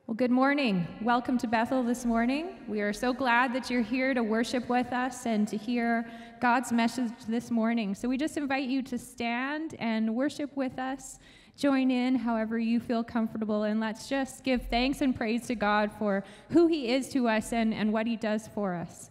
Well, good morning. Welcome to Bethel this morning. We are so glad that you're here to worship with us and to hear God's message this morning. So we just invite you to stand and worship with us. Join in however you feel comfortable, and let's just give thanks and praise to God for who He is to us and what He does for us.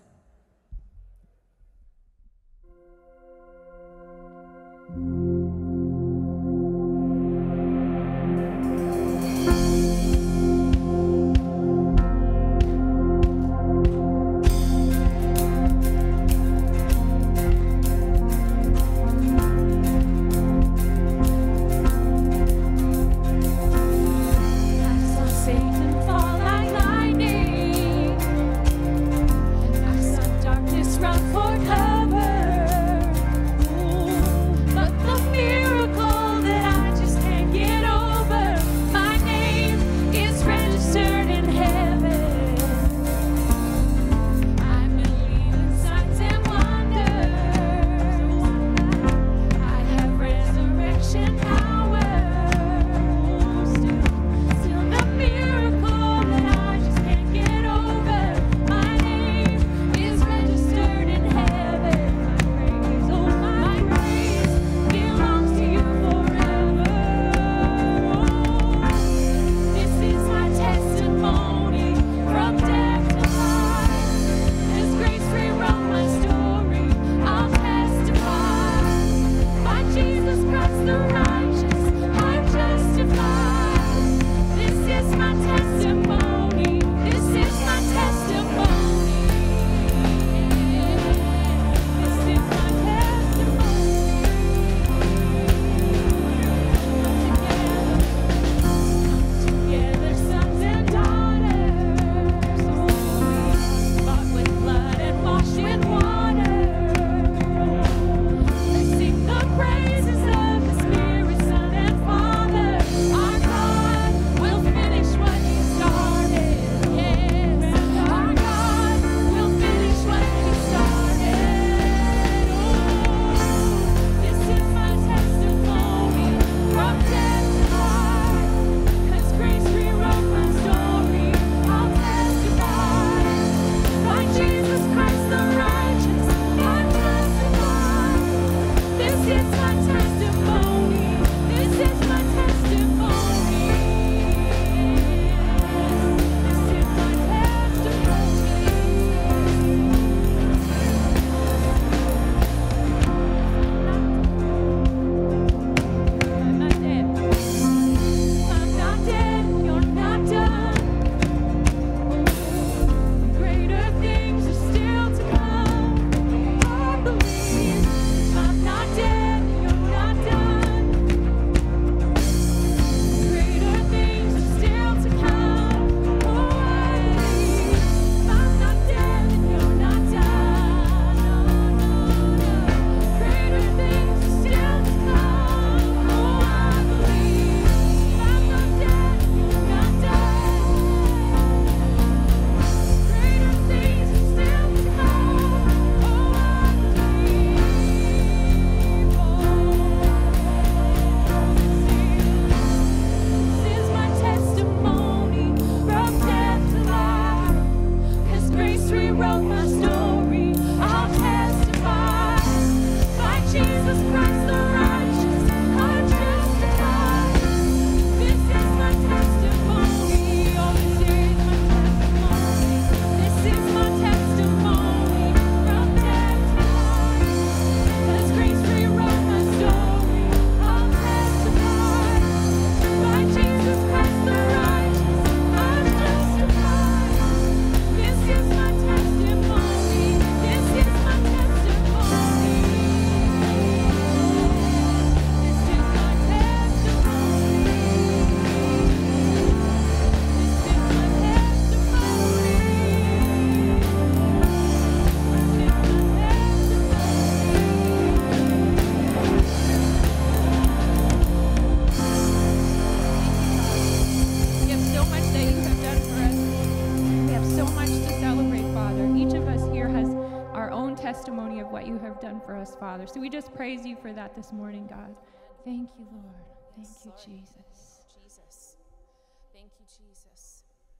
Father. So we just praise you for that this morning, God. Thank you, Lord. Thank you, Jesus. Jesus. Thank you, Jesus.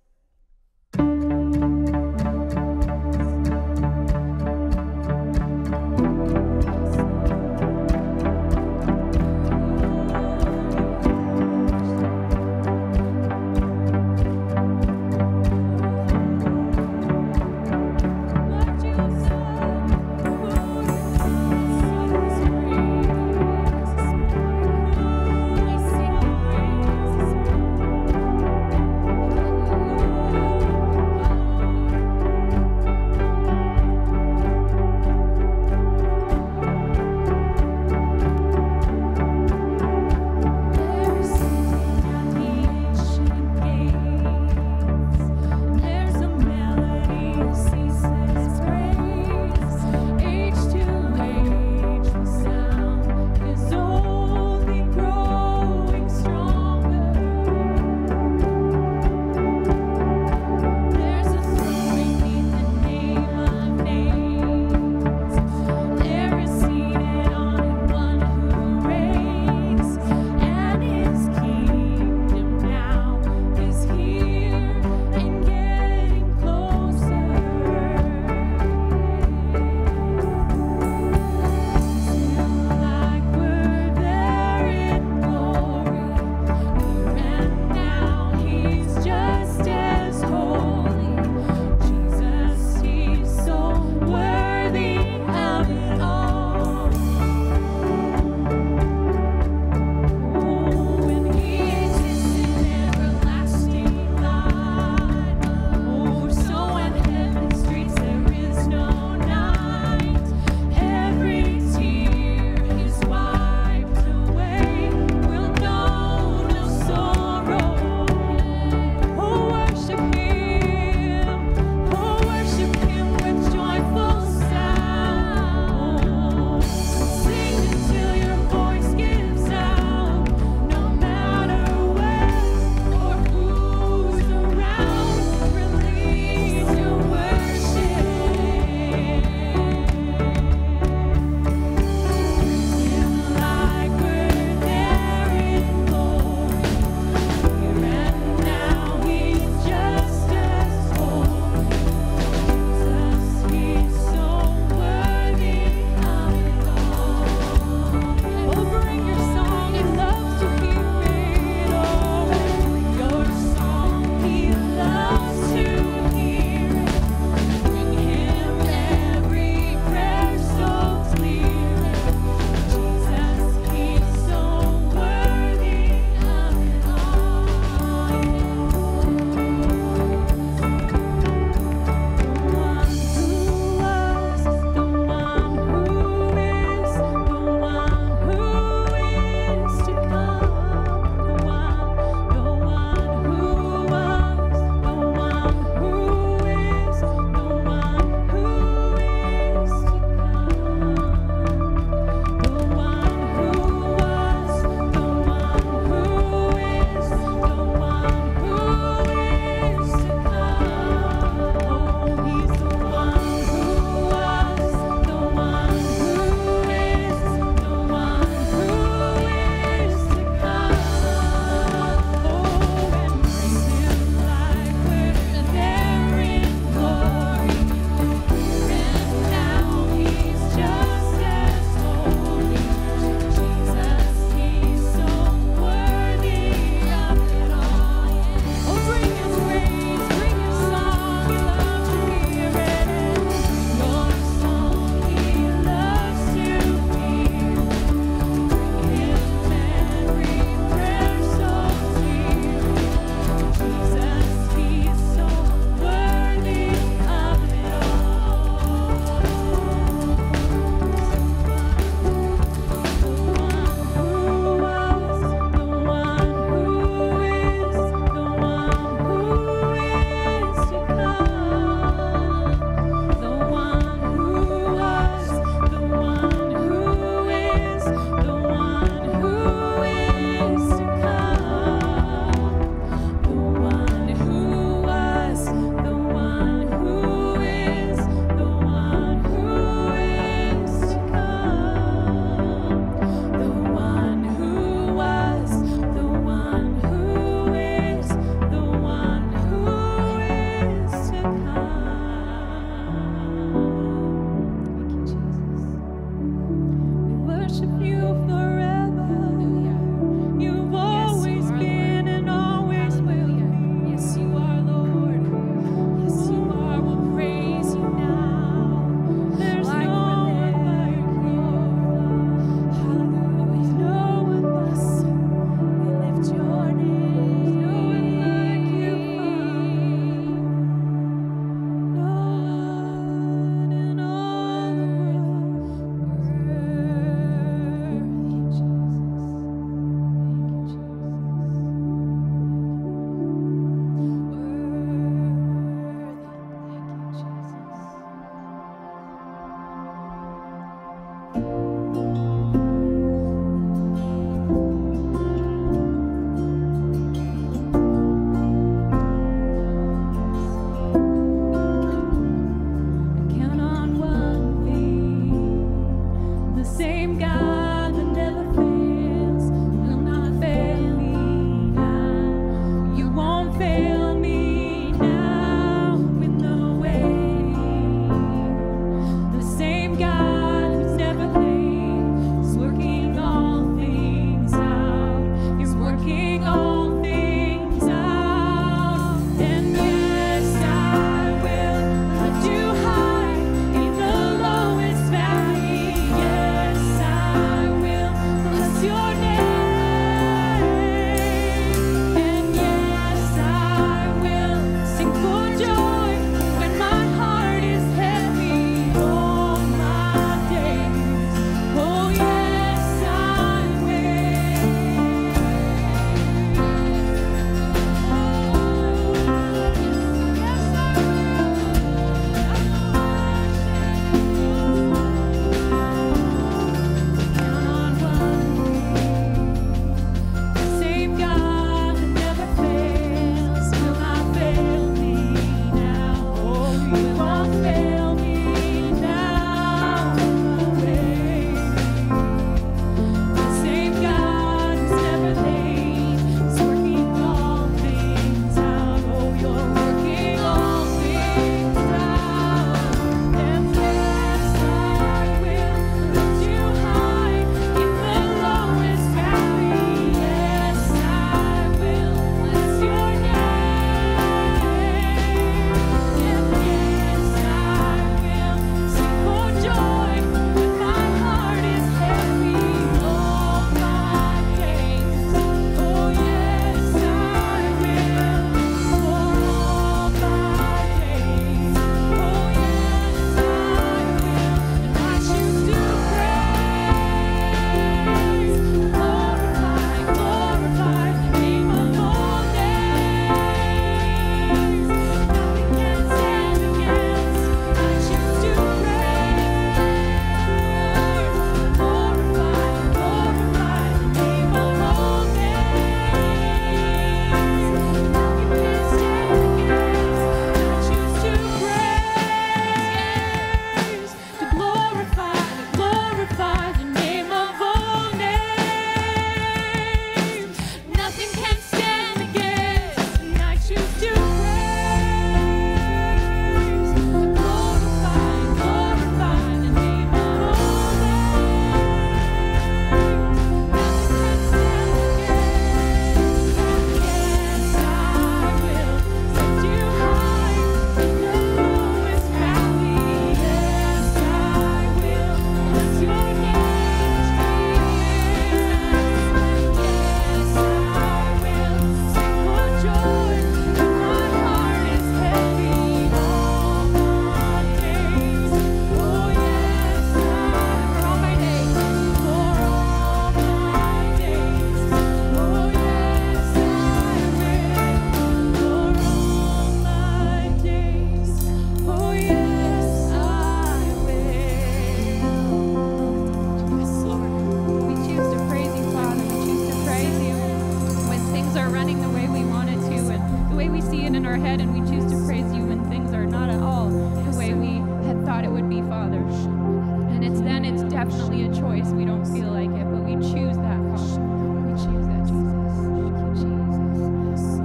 definitely a choice. We don't feel like it, but we choose that, Father. We choose that, Jesus. Thank you, Jesus.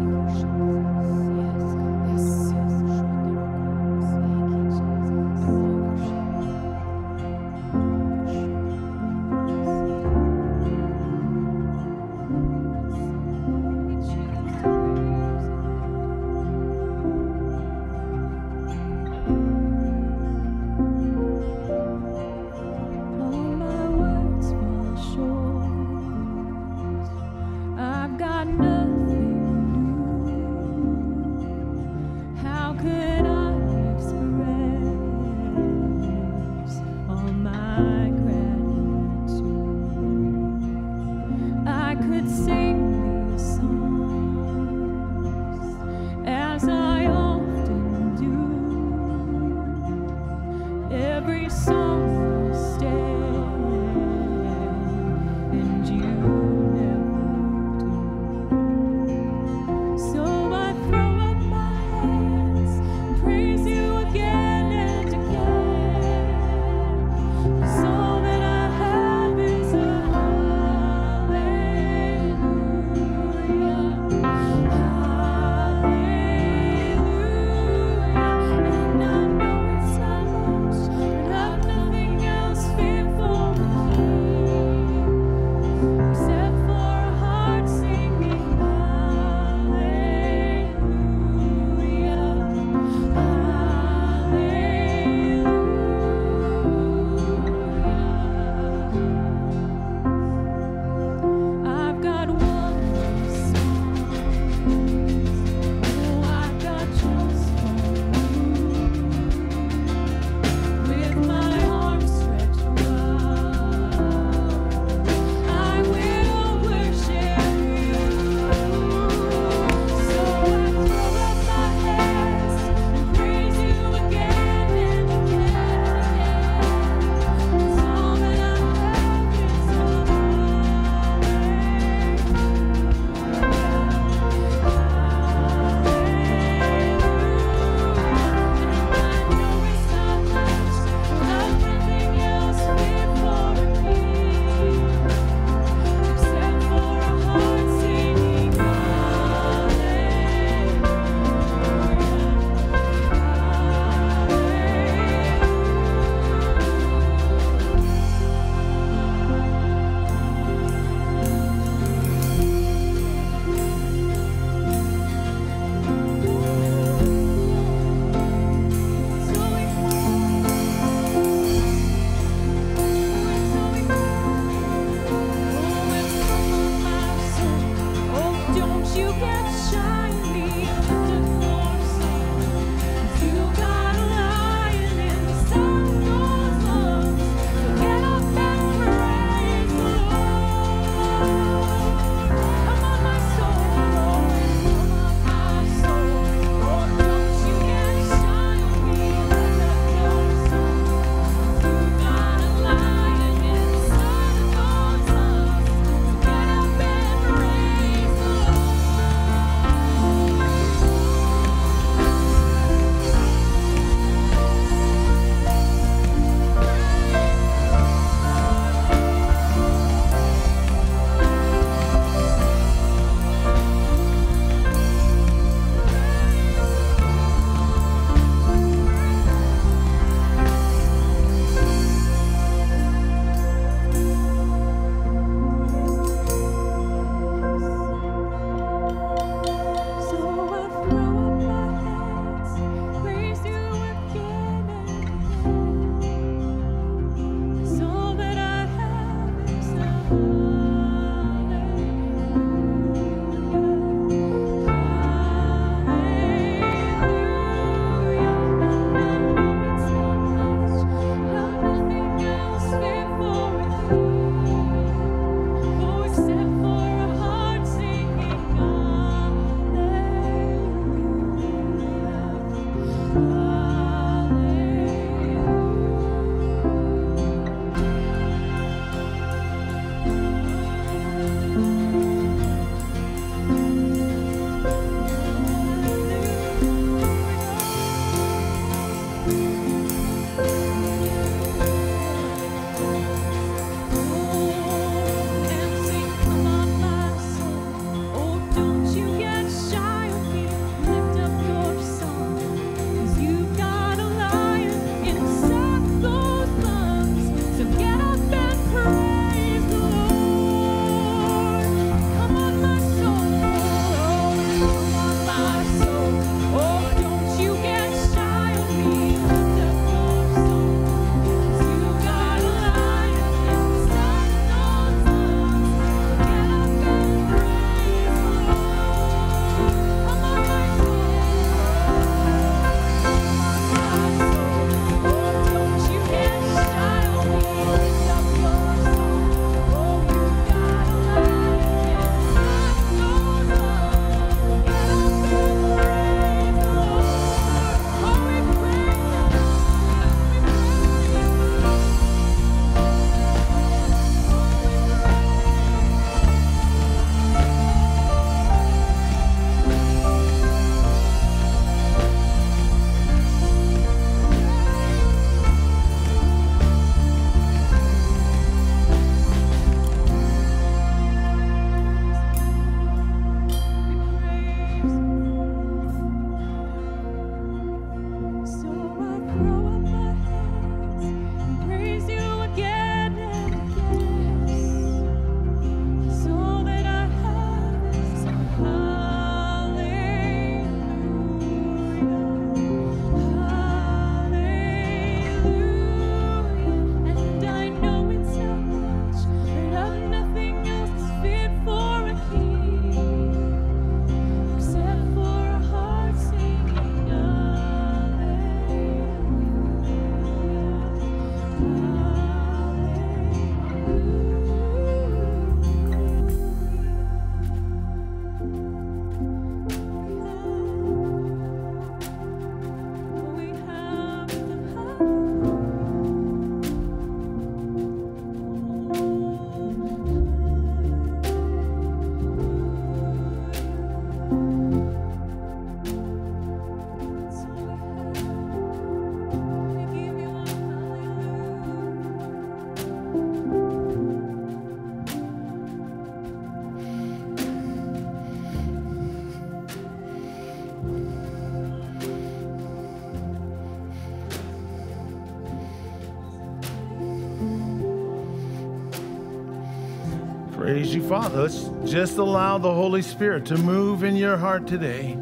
Praise you, Father. Let's just allow the Holy Spirit to move in your heart today.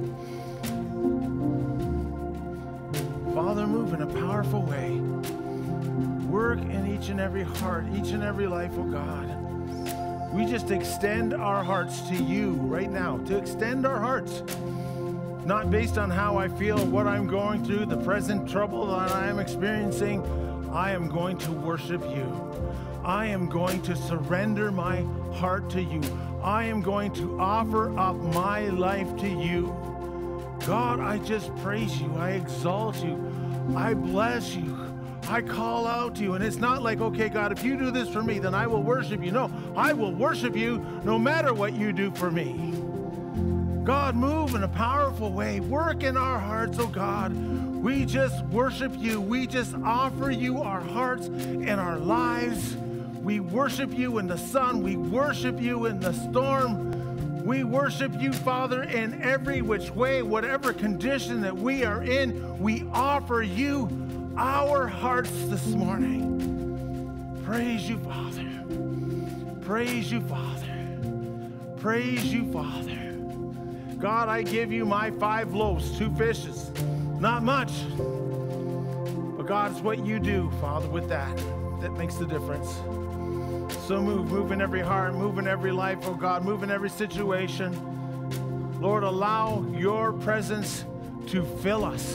Father, move in a powerful way. Work in each and every heart, each and every life, oh God. We just extend our hearts to you right now, to extend our hearts. Not based on how I feel, what I'm going through, the present trouble that I am experiencing. I am going to worship you. I am going to surrender my heart to you. I am going to offer up my life to you. God, I just praise you. I exalt you. I bless you. I call out to you. And it's not like, okay, God, if you do this for me, then I will worship you. No, I will worship you no matter what you do for me. God, move in a powerful way. Work in our hearts, oh God. We just worship you. We just offer you our hearts and our lives. We worship you in the sun. We worship you in the storm. We worship you, Father, in every which way, whatever condition that we are in. We offer you our hearts this morning. Praise you, Father. Praise you, Father. Praise you, Father. God, I give you my 5 loaves, 2 fishes. Not much. But God, it's what you do, Father, with that makes the difference. So move in every heart, move in every life, oh God, move in every situation. Lord, allow your presence to fill us,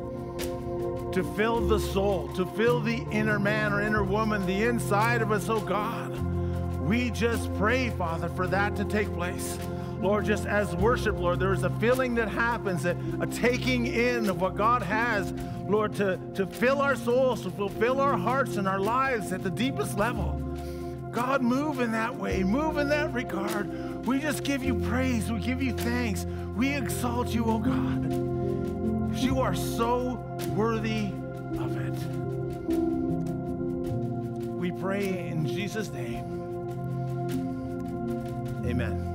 to fill the soul, to fill the inner man or inner woman, the inside of us, oh God. We just pray, Father, for that to take place. Lord, just as worship, Lord, there is a feeling that happens, a taking in of what God has, Lord, to fill our souls, to fulfill our hearts and our lives at the deepest level. God, move in that way, move in that regard. We just give you praise, we give you thanks. We exalt you, oh God. You are so worthy of it. We pray in Jesus' name. Amen.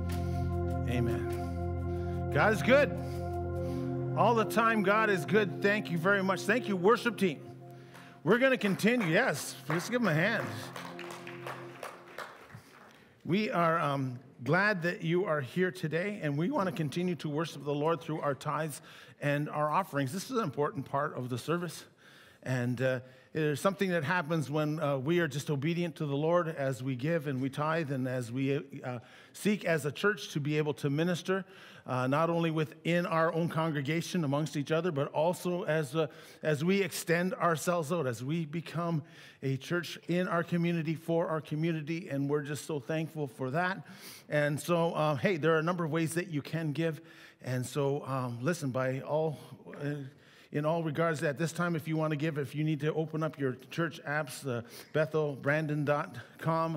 Amen. God is good. All the time, God is good. Thank you very much. Thank you, worship team. We're going to continue. Yes, let's give them a hand. We are glad that you are here today, and we want to continue to worship the Lord through our tithes and our offerings. This is an important part of the service, and there's something that happens when we are just obedient to the Lord as we give and we tithe and as we seek as a church to be able to minister, not only within our own congregation amongst each other, but also as we extend ourselves out, as we become a church in our community for our community, and we're just so thankful for that. And so, hey, there are a number of ways that you can give, and so listen, in all regards, at this time, if you want to give, if you need to open up your church apps, bethelbrandon.com,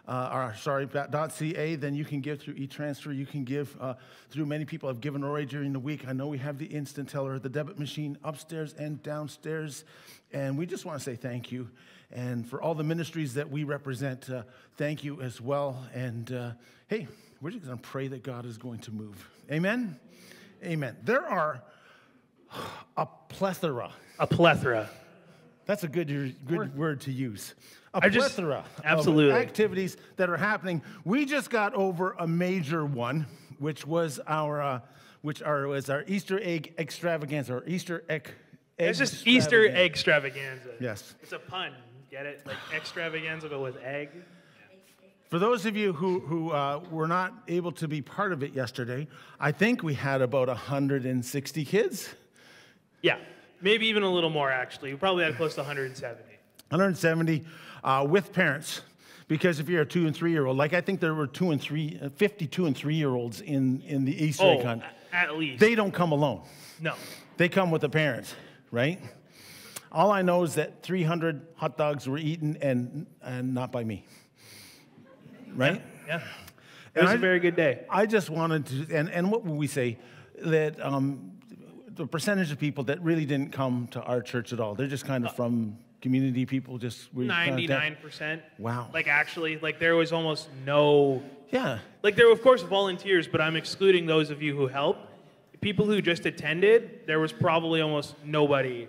.ca, then you can give through e-transfer. You can give through, many people have given already during the week. I know we have the instant teller, the debit machine upstairs and downstairs, and we just want to say thank you. And for all the ministries that we represent, thank you as well. And hey, we're just going to pray that God is going to move. Amen? Amen. There are a plethora. A plethora. That's a good word to use. Plethora absolutely. of activities that are happening. We just got over a major one, which was our Easter egg extravaganza, or Easter egg. It's just Easter egg extravaganza. Yes. It's a pun. Get it? Like extravaganza, but with egg. For those of you who were not able to be part of it yesterday, I think we had about 160 kids. Yeah, maybe even a little more, actually. We probably had close to 170. 170 with parents, because if you're a 2- and 3-year-old, like I think there were 52 and 3-year-olds in the Easter egg hunt. At least. They don't come alone. No. They come with the parents, right? All I know is that 300 hot dogs were eaten and not by me, right? Yeah. It was a very good day. I just wanted to, and what would we say, that the percentage of people that really didn't come to our church at all, they're just kind of from community people, just 99%. Wow. Like actually, like there was almost no. Yeah. Like there were of course volunteers, but I'm excluding those of you who helped. People who just attended, there was probably almost nobody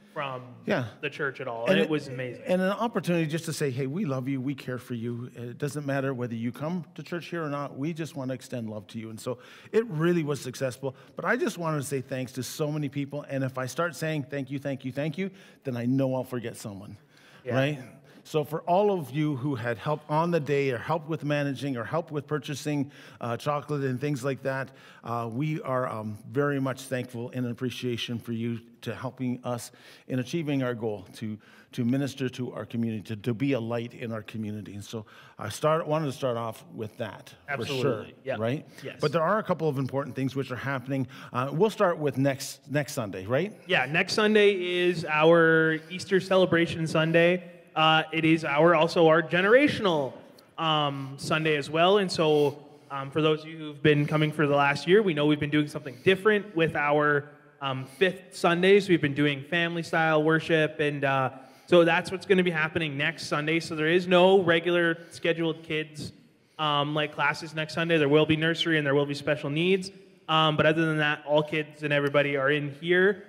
from Yeah. the church at all, and it was amazing. And an opportunity just to say, hey, we love you, we care for you. It doesn't matter whether you come to church here or not. We just want to extend love to you. And so it really was successful. But I just wanted to say thanks to so many people. And if I start saying thank you, thank you, thank you, then I know I'll forget someone, right? So for all of you who had help on the day or help with managing or help with purchasing chocolate and things like that, we are very much thankful and appreciation for you to helping us in achieving our goal to minister to our community, to be a light in our community. And so I wanted to start off with that. Absolutely. For sure, right? Yes. But there are a couple of important things which are happening. We'll start with next Sunday, right? Yeah, next Sunday is our Easter celebration Sunday. It is also our generational Sunday as well. And so for those of you who've been coming for the last year, we know we've been doing something different with our fifth Sundays. We've been doing family-style worship, and so that's what's going to be happening next Sunday. So there is no regular scheduled kids like classes next Sunday. There will be nursery and there will be special needs. But other than that, all kids and everybody are in here.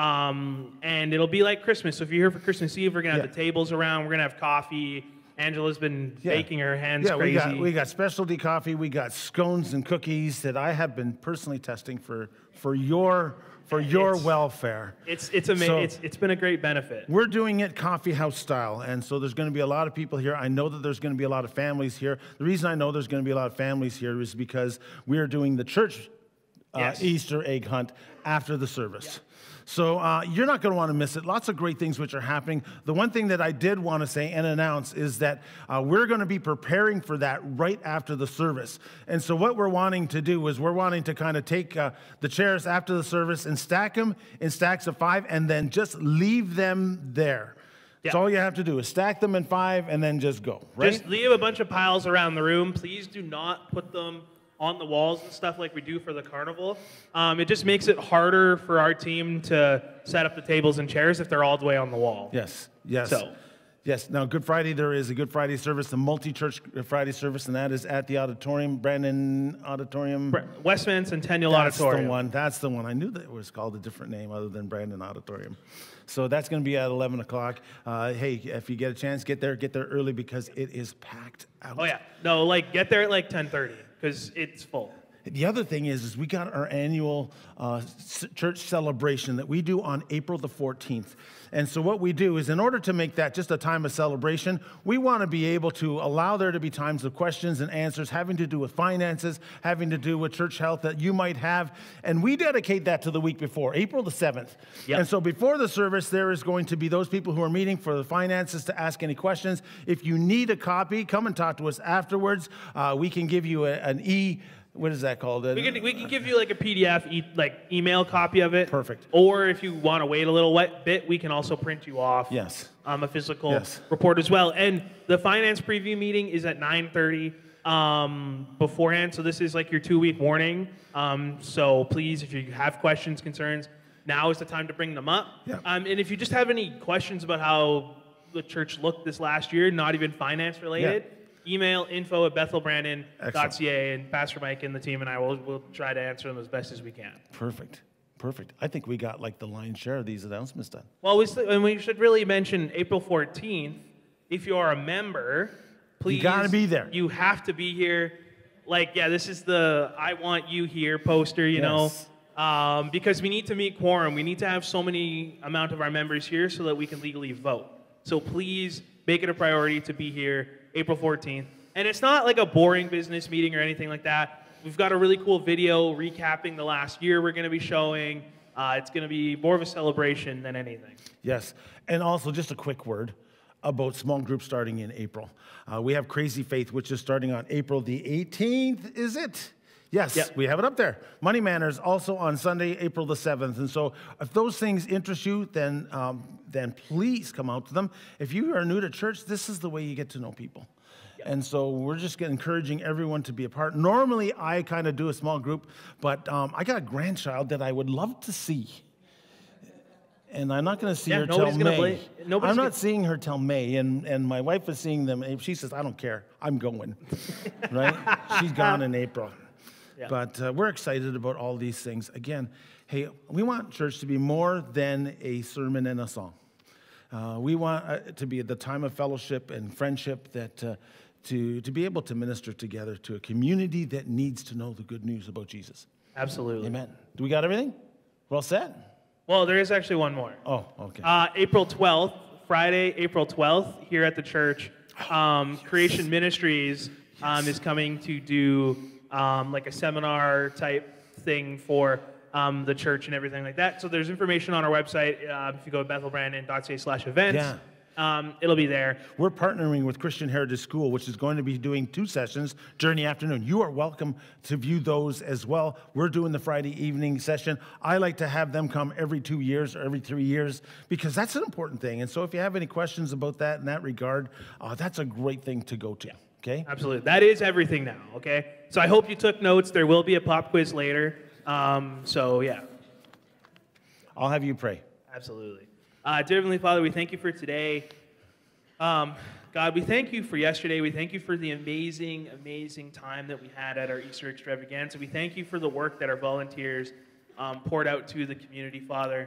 And it'll be like Christmas. So if you're here for Christmas Eve, we're going to have the tables around. We're going to have coffee. Angela's been baking her hands crazy. We got specialty coffee. We got scones and cookies that I have been personally testing for your welfare. It's amazing. So it's been a great benefit. We're doing it coffee house style, and so there's going to be a lot of people here. I know that there's going to be a lot of families here. The reason I know there's going to be a lot of families here is because we are doing the church Easter egg hunt after the service. So you're not going to want to miss it. Lots of great things which are happening. The one thing that I did want to say and announce is that we're going to be preparing for that right after the service. And so what we're wanting to do is we're wanting to kind of take the chairs after the service and stack them in stacks of 5 and then just leave them there. That's all you have to do is stack them in 5 and then just go, right? Just leave a bunch of piles around the room. Please do not put them on the walls and stuff like we do for the carnival. It just makes it harder for our team to set up the tables and chairs if they're all the way on the wall. Yes. Yes. Now, Good Friday, there is a Good Friday service, the multi-church Good Friday service, and that is at the auditorium, Brandon Auditorium. Westman Centennial Auditorium. That's the one. I knew that it was called a different name other than Brandon Auditorium. So that's going to be at 11 o'clock. Hey, if you get a chance, get there early because it is packed out. Oh, yeah. No, get there at 10:30 because it's full. The other thing is we got our annual church celebration that we do on April the 14th. And so what we do is in order to make that just a time of celebration, we want to be able to allow there to be times of questions and answers having to do with finances, having to do with church health that you might have. And we dedicate that to the week before, April the 7th. Yep. And so before the service, there is going to be those people who are meeting for the finances to ask any questions. If you need a copy, come and talk to us afterwards. We can give you what is that called? We can give you a PDF, email copy of it. Perfect. Or if you want to wait a little bit, we can also print you off. A physical report as well. And the finance preview meeting is at 9:30 beforehand. So this is your 2-week warning. So please, if you have questions, concerns, now is the time to bring them up. Yeah. And if you just have any questions about how the church looked this last year, not even finance related. Yeah. Email info@bethelbrandon.ca, and Pastor Mike and the team and I will try to answer them as best as we can. Perfect. I think we got the lion's share of these announcements done. Well, we should really mention April 14th. If you are a member, please. You got to be there. You have to be here. This is the I want you here poster, you know. Because we need to meet quorum. We need to have so many amount of our members here so that we can legally vote. So please make it a priority to be here April 14th. And it's not a boring business meeting or anything like that. We've got a really cool video recapping the last year we're going to be showing. It's going to be more of a celebration than anything. Yes. And also just a quick word about small groups starting in April. We have Crazy Faith, which is starting on April the 18th, is it? Yes, yep. We have it up there. Money Manners also on Sunday, April the 7th. And so if those things interest you, then please come out to them. If you are new to church, this is the way you get to know people. Yep. And so we're just encouraging everyone to be a part. Normally, I kind of do a small group, but I got a grandchild that I would love to see. And I'm not going to see her till May. I'm not seeing her till May, and my wife is seeing them. And she says, I don't care. I'm going. Right? She's gone in April. Yeah. But we're excited about all these things. Again, hey, we want church to be more than a sermon and a song. We want it to be the time of fellowship and friendship that to be able to minister together to a community that needs to know the good news about Jesus. Absolutely. Amen. Do we got everything? Well said? Well, there is actually one more. Oh, okay. April 12th, Friday, April 12th, here at the church, Creation Ministries is coming to do like a seminar type thing for the church and everything like that. So there's information on our website. If you go to bethelbrandon.ca/events, it'll be there. We're partnering with Christian Heritage School, which is going to be doing 2 sessions during the afternoon. You are welcome to view those as well. We're doing the Friday evening session. I like to have them come every 2 years or every 3 years because that's an important thing. And so if you have any questions about that in that regard, that's a great thing to go to. Okay? Absolutely. That is everything now, okay? So I hope you took notes. There will be a pop quiz later. So, yeah. I'll have you pray. Absolutely. Dear Heavenly Father, we thank you for today. God, we thank you for yesterday. We thank you for the amazing, amazing time that we had at our Easter extravaganza. We thank you for the work that our volunteers poured out to the community, Father.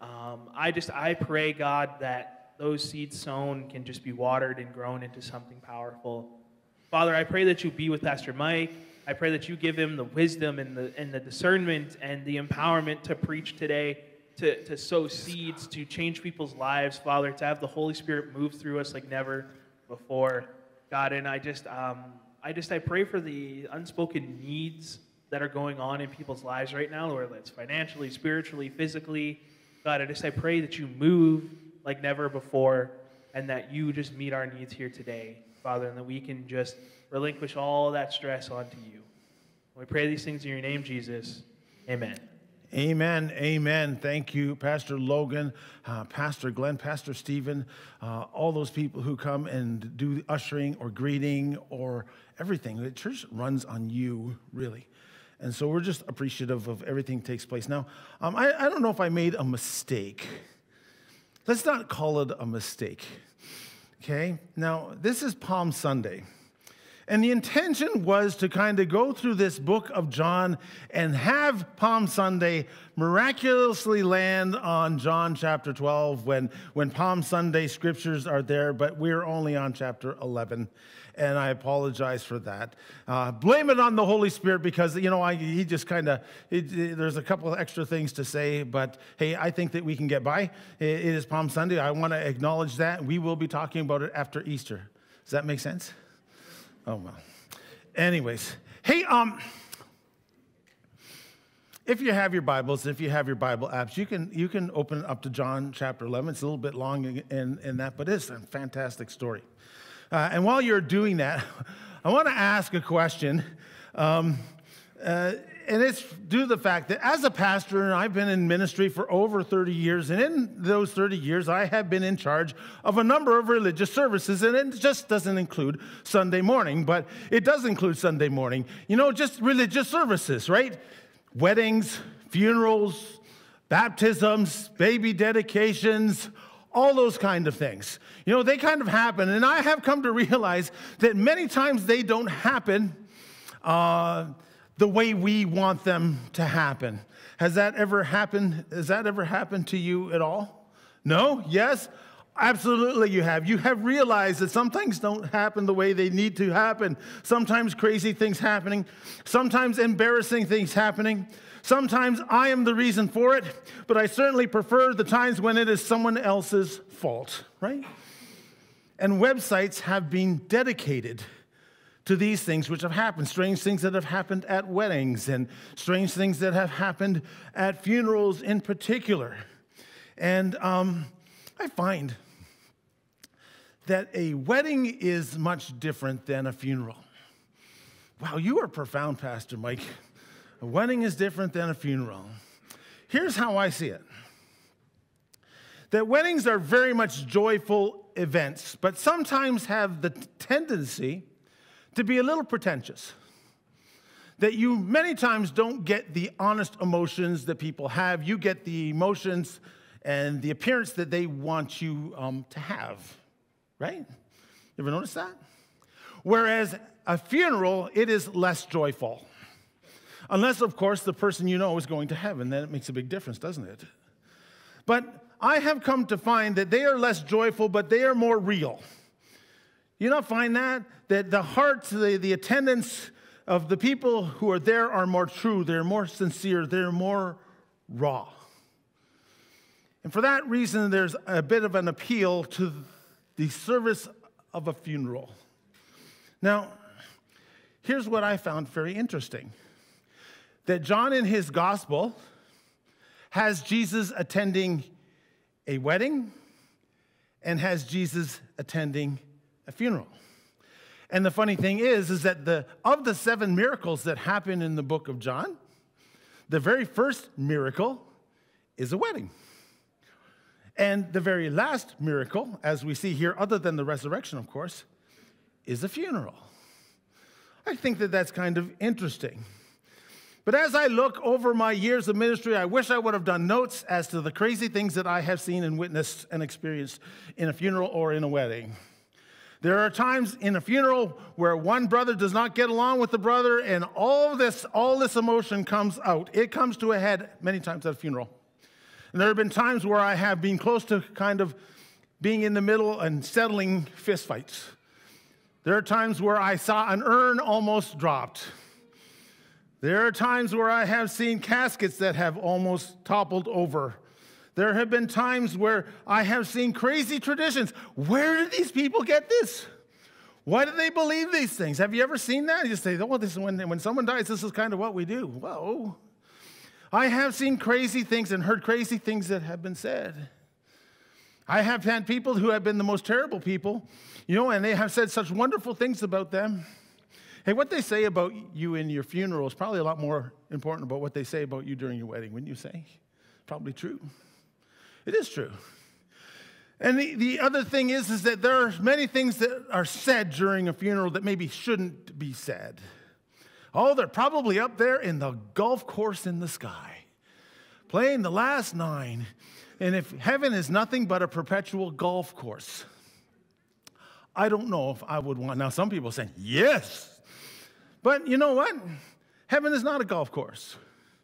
I pray, God, that those seeds sown can just be watered and grown into something powerful. Father, I pray that you be with Pastor Mike. I pray that you give him the wisdom and the discernment and the empowerment to preach today, to sow seeds, to change people's lives, Father, to have the Holy Spirit move through us like never before, God. And I pray for the unspoken needs that are going on in people's lives right now, whether it's financially, spiritually, physically. God, I pray that you move like never before and that you just meet our needs here today, Father, and that we can just relinquish all that stress onto you. We pray these things in your name, Jesus. Amen. Amen. Amen. Thank you, Pastor Logan, Pastor Glenn, Pastor Stephen, all those people who come and do ushering or greeting or everything. The church runs on you, really. And so we're just appreciative of everything that takes place. Now, I don't know if I made a mistake. Let's not call it a mistake. Okay? Now, this is Palm Sunday. And the intention was to kind of go through this book of John and have Palm Sunday miraculously land on John chapter 12 when Palm Sunday scriptures are there, but we're only on chapter 11. And I apologize for that. Blame it on the Holy Spirit because, he just kind of, there's a couple of extra things to say, but hey, I think that we can get by. It is Palm Sunday. I want to acknowledge that. We will be talking about it after Easter. Does that make sense? Oh, well. Anyways, hey, if you have your Bibles, if you have your Bible apps, you can open it up to John chapter 11. It's a little bit long in that, but it's a fantastic story. And while you're doing that, I want to ask a question. And it's due to the fact that as a pastor, and I've been in ministry for over 30 years, and in those 30 years, I have been in charge of a number of religious services, and it just doesn't include Sunday morning, but it does include Sunday morning. Just religious services, right? Weddings, funerals, baptisms, baby dedications, all those kind of things. They kind of happen, and I have come to realize that many times they don't happen the way we want them to happen. Has that ever happened? Has that ever happened to you at all? No? Yes? Absolutely you have. You have realized that some things don't happen the way they need to happen. Sometimes crazy things happening. Sometimes embarrassing things happening. Sometimes I am the reason for it, but I certainly prefer the times when it is someone else's fault, right? And websites have been dedicated to these things which have happened, strange things that have happened at weddings and strange things that have happened at funerals in particular. And I find that a wedding is much different than a funeral. Wow, you are profound, Pastor Mike. A wedding is different than a funeral. Here's how I see it. That weddings are very much joyful events, but sometimes have the tendency to be a little pretentious. That you many times don't get the honest emotions that people have. You get the emotions and the appearance that they want you to have, right? You ever notice that? Whereas a funeral, it is less joyful. Unless, of course, the person you know is going to heaven. Then it makes a big difference, doesn't it? But I have come to find that they are less joyful, but they are more real. You not find that? That the hearts, the attendance of the people who are there are more true, they're more sincere, they're more raw. And for that reason, there's a bit of an appeal to the service of a funeral. Now, here's what I found very interesting. That John in his gospel has Jesus attending a wedding and has Jesus attending a funeral. And the funny thing is that of the 7 miracles that happen in the book of John, the very first miracle is a wedding. And the very last miracle, as we see here, other than the resurrection, of course, is a funeral. I think that that's kind of interesting. But as I look over my years of ministry, I wish I would have done notes as to the crazy things that I have seen and witnessed and experienced in a funeral or in a wedding. There are times in a funeral where one brother does not get along with the brother, and all this emotion comes out. It comes to a head many times at a funeral. And there have been times where I have been close to kind of being in the middle and settling fistfights. There are times where I saw an urn almost dropped. There are times where I have seen caskets that have almost toppled over. There have been times where I have seen crazy traditions. Where did these people get this? Why do they believe these things? Have you ever seen that? You say, oh, this is when someone dies, this is kind of what we do. Whoa. I have seen crazy things and heard crazy things that have been said. I have had people who have been the most terrible people, and they have said such wonderful things about them. Hey, what they say about you in your funeral is probably a lot more important about what they say about you during your wedding, wouldn't you say? Probably true. It is true. And the other thing is that there are many things that are said during a funeral that maybe shouldn't be said. Oh, they're probably up there in the golf course in the sky, playing the last 9. And if heaven is nothing but a perpetual golf course, I don't know if I would want. Now, some people say, yes. But you know what? Heaven is not a golf course.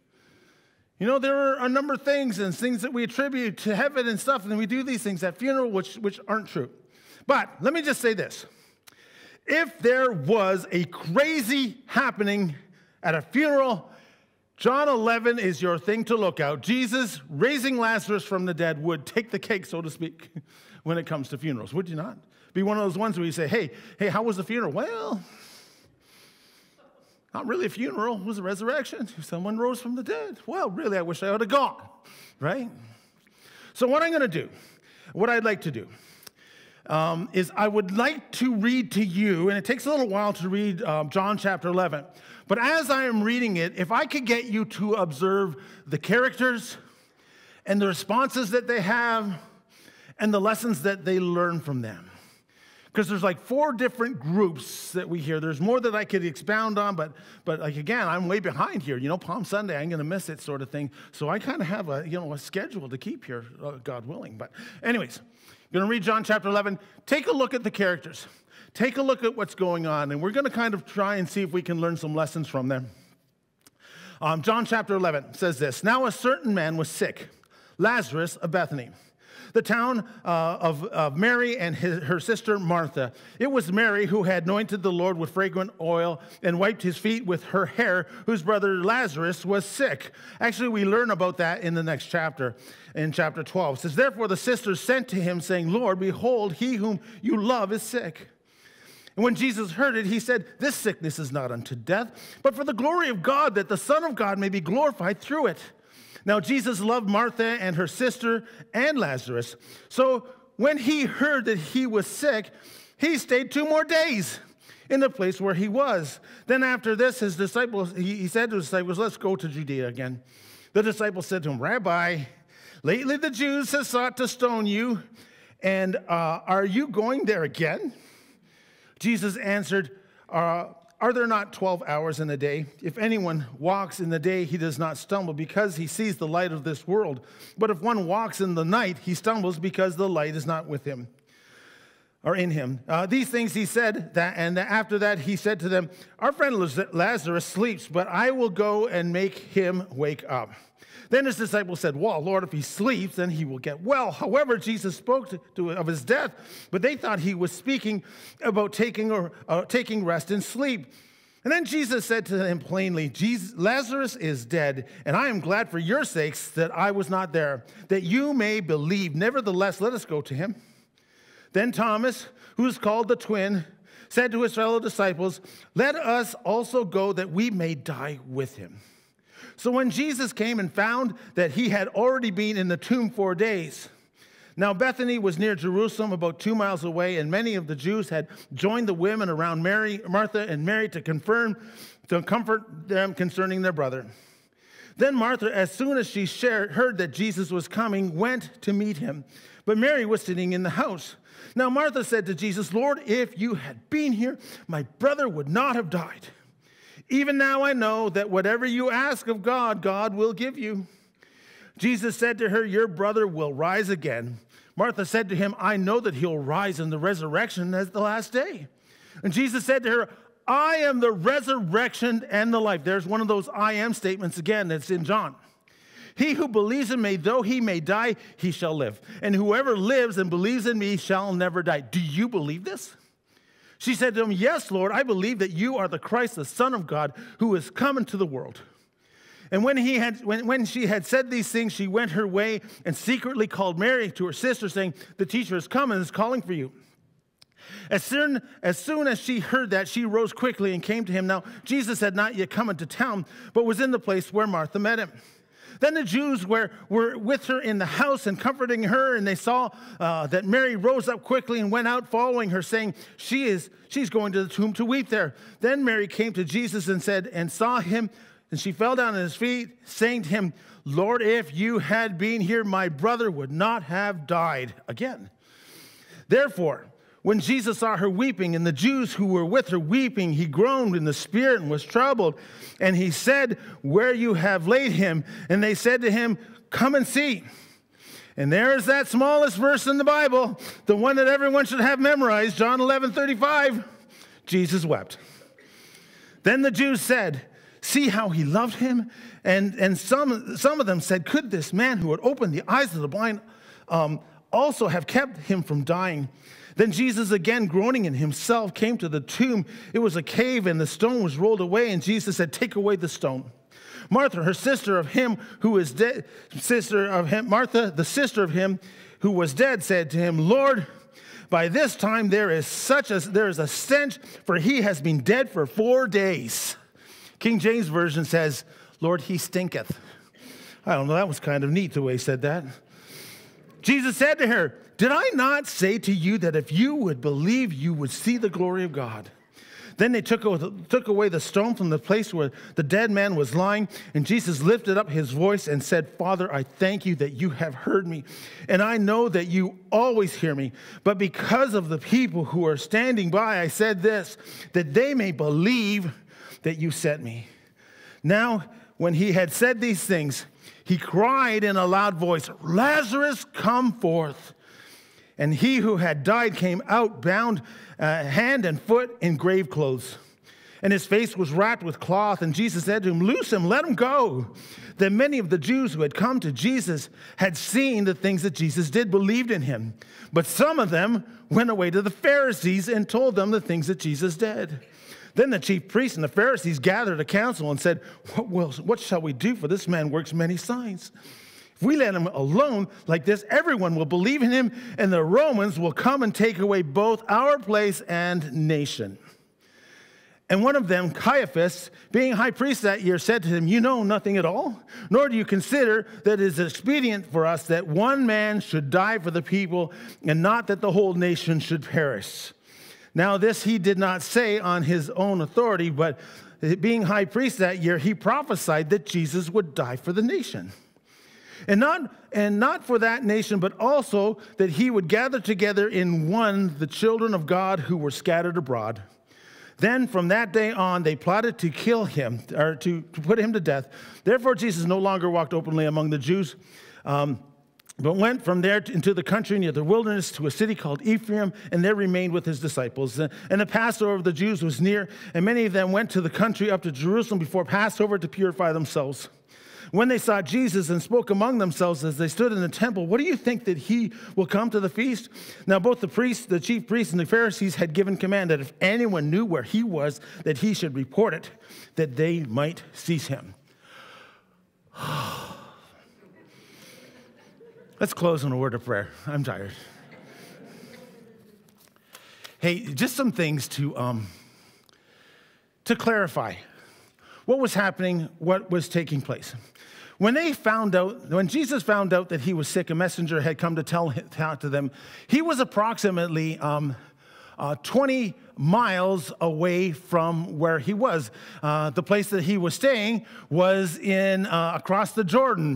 There are a number of things and things that we attribute to heaven and stuff, and we do these things at funeral which aren't true. But let me just say this. If there was a crazy happening at a funeral, John 11 is your thing to look out. Jesus raising Lazarus from the dead would take the cake, so to speak, when it comes to funerals. Would you not? Be one of those ones where you say, hey, how was the funeral? Well, not really a funeral. It was a resurrection. Someone rose from the dead. Well, really, I wish I would have gone, right? So what I'd like to do, is I would like to read to you, and it takes a little while to read John chapter 11, but as I am reading it, if I could get you to observe the characters and the responses that they have and the lessons that they learn from them. Because there's like 4 different groups that we hear. There's more that I could expound on, but like again, I'm way behind here. Palm Sunday, I'm going to miss it, sort of thing. So I kind of have a schedule to keep here, God willing. But anyways, I'm going to read John chapter 11. Take a look at the characters. Take a look at what's going on, and we're going to kind of try and see if we can learn some lessons from them. John chapter 11 says this: Now a certain man was sick, Lazarus of Bethany, the town of Mary and her sister Martha. It was Mary who had anointed the Lord with fragrant oil and wiped his feet with her hair, whose brother Lazarus was sick. Actually, we learn about that in the next chapter, in chapter 12. It says, Therefore the sisters sent to him, saying, Lord, behold, he whom you love is sick. And when Jesus heard it, he said, This sickness is not unto death, but for the glory of God, that the Son of God may be glorified through it. Now, Jesus loved Martha and her sister and Lazarus. So when he heard that he was sick, he stayed 2 more days in the place where he was. Then after this, his disciples, he said to his disciples, Let's go to Judea again. The disciples said to him, Rabbi, lately the Jews have sought to stone you, and are you going there again? Jesus answered, Are there not 12 hours in a day? If anyone walks in the day, he does not stumble because he sees the light of this world. But if one walks in the night, he stumbles because the light is not with him. or in him. These things he said, and after that he said to them, our friend Lazarus sleeps, but I will go and make him wake up. Then his disciples said, well, Lord, if he sleeps, then he will get well. However, Jesus spoke of his death, but they thought he was speaking about taking rest and sleep. And then Jesus said to them plainly, Lazarus is dead, and I am glad for your sakes that I was not there, that you may believe. Nevertheless, let us go to him. Then Thomas, who is called the twin, said to his fellow disciples, let us also go that we may die with him. So when Jesus came and found that he had already been in the tomb 4 days, now Bethany was near Jerusalem, about 2 miles away, and many of the Jews had joined the women around Martha and Mary to comfort them concerning their brother. Then Martha, as soon as she heard that Jesus was coming, went to meet him. But Mary was sitting in the house. Now Martha said to Jesus, Lord, if you had been here, my brother would not have died. Even now I know that whatever you ask of God, God will give you. Jesus said to her, your brother will rise again. Martha said to him, I know that he'll rise in the resurrection as the last day. And Jesus said to her, I am the resurrection and the life. There's one of those I am statements again that's in John. He who believes in me, though he may die, he shall live. And whoever lives and believes in me shall never die. Do you believe this? She said to him, yes, Lord, I believe that you are the Christ, the Son of God, who is come into the world. And when she had said these things, she went her way and secretly called Mary to her sister, saying, the teacher is come and is calling for you. As soon as she heard that, she rose quickly and came to him. Now, Jesus had not yet come into town, but was in the place where Martha met him. Then the Jews were with her in the house and comforting her, and they saw that Mary rose up quickly and went out following her, saying, she's going to the tomb to weep there. Then Mary came to Jesus and saw him, and she fell down at his feet, saying to him, Lord, if you had been here, my brother would not have died. Again. Therefore, when Jesus saw her weeping, and the Jews who were with her weeping, he groaned in the spirit and was troubled. And he said, where you have laid him? And they said to him, come and see. And there is that smallest verse in the Bible, the one that everyone should have memorized, John 11:35. Jesus wept. Then the Jews said, see how he loved him? And some of them said, could this man who had opened the eyes of the blind also have kept him from dying? Then Jesus, again groaning in himself, came to the tomb. It was a cave, and the stone was rolled away, and Jesus said, take away the stone. Martha, her sister of him who is dead, Martha, the sister of him who was dead, said to him, Lord, by this time there is a stench, for he has been dead for 4 days. King James Version says, Lord, he stinketh. I don't know, that was kind of neat the way he said that. Jesus said to her, did I not say to you that if you would believe, you would see the glory of God? Then they took away the stone from the place where the dead man was lying, and Jesus lifted up his voice and said, Father, I thank you that you have heard me, and I know that you always hear me. But because of the people who are standing by, I said this, that they may believe that you sent me. Now, when he had said these things, he cried in a loud voice, Lazarus, come forth. And he who had died came out, bound hand and foot in grave clothes. And his face was wrapped with cloth. And Jesus said to him, loose him, let him go. Then many of the Jews who had come to Jesus had seen the things that Jesus did, believed in him. But some of them went away to the Pharisees and told them the things that Jesus did. Then the chief priests and the Pharisees gathered a council and said, what shall we do? For this man works many signs. If we let him alone like this, everyone will believe in him, and the Romans will come and take away both our place and nation. And one of them, Caiaphas, being high priest that year, said to him, you know nothing at all, nor do you consider that it is expedient for us that one man should die for the people, and not that the whole nation should perish. Now this he did not say on his own authority, but being high priest that year, he prophesied that Jesus would die for the nation. And not for that nation, but also that he would gather together in one the children of God who were scattered abroad. Then from that day on, they plotted to kill him, or to put him to death. Therefore, Jesus no longer walked openly among the Jews, but went from there into the country near the wilderness to a city called Ephraim, and there remained with his disciples. And the Passover of the Jews was near, and many of them went to the country up to Jerusalem before Passover to purify themselves. When they saw Jesus and spoke among themselves as they stood in the temple, "What do you think that he will come to the feast?" Now both the priests, the chief priests, and the Pharisees had given command that if anyone knew where he was, that he should report it, that they might seize him. Let's close on a word of prayer. I'm tired. Hey, just some things to clarify what was happening, what was taking place. When Jesus found out that he was sick, a messenger had come to tell to them. He was approximately 20 miles away from where he was. The place that he was staying was in across the Jordan,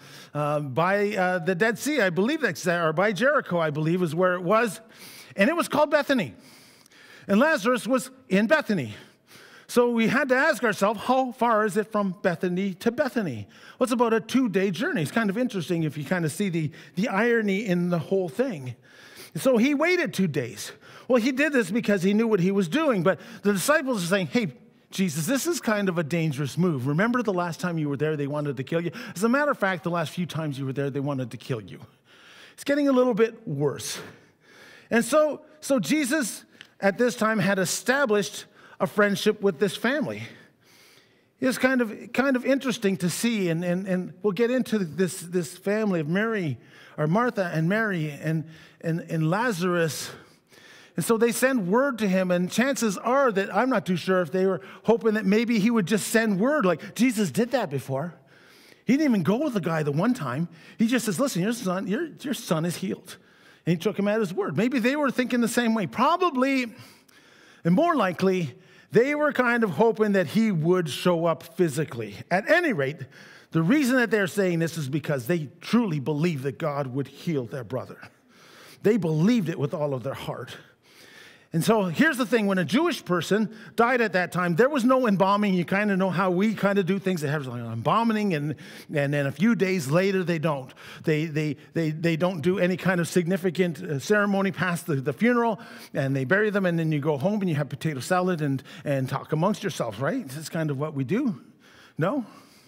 by the Dead Sea, I believe that's there, or by Jericho, I believe is where it was. And it was called Bethany. And Lazarus was in Bethany. So we had to ask ourselves, how far is it from Bethany to Bethany? Well, it's about a 2-day journey. It's kind of interesting if you kind of see the irony in the whole thing. So he waited 2 days. Well, he did this because he knew what he was doing. But the disciples are saying, "Hey, Jesus, this is kind of a dangerous move. Remember the last time you were there, they wanted to kill you? As a matter of fact, the last few times you were there, they wanted to kill you." It's getting a little bit worse. And so Jesus, at this time, had established a friendship with this family. It's kind of interesting to see, and we'll get into this family of Mary, or Martha and Mary and Lazarus. And so they send word to him, and chances are that I'm not too sure if they were hoping that maybe he would just send word, like Jesus did that before. He didn't even go with the guy the one time. He just says, "Listen, your son is healed." And he took him at his word. Maybe they were thinking the same way. Probably, and more likely, they were kind of hoping that he would show up physically. At any rate, the reason that they're saying this is because they truly believe that God would heal their brother. They believed it with all of their heart. And so here's the thing. When a Jewish person died at that time, there was no embalming. You kind of know how we kind of do things. They have like an embalming, and then a few days later, they don't. They don't do any kind of significant ceremony past the funeral, and they bury them, and then you go home and you have potato salad and talk amongst yourselves, right? That's kind of what we do. No?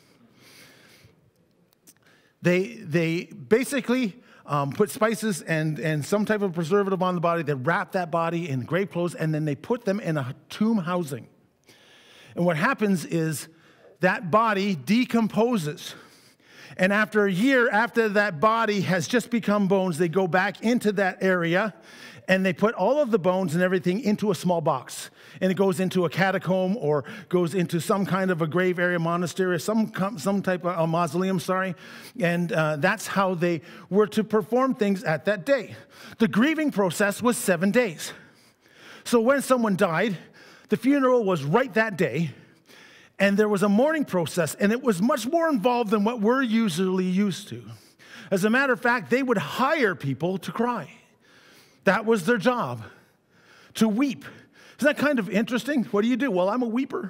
They basically put spices and some type of preservative on the body. They wrap that body in grave clothes, and then they put them in a tomb housing. And what happens is that body decomposes. And after a year, after that body has just become bones, they go back into that area, and they put all of the bones and everything into a small box. And it goes into a catacomb, or goes into some kind of a grave area, monastery, some type of a mausoleum, And that's how they were to perform things at that day. The grieving process was 7 days. So when someone died, the funeral was right that day, and there was a mourning process, and it was much more involved than what we're usually used to. As a matter of fact, they would hire people to cry. That was their job, to weep. Isn't that kind of interesting? What do you do? Well, I'm a weeper.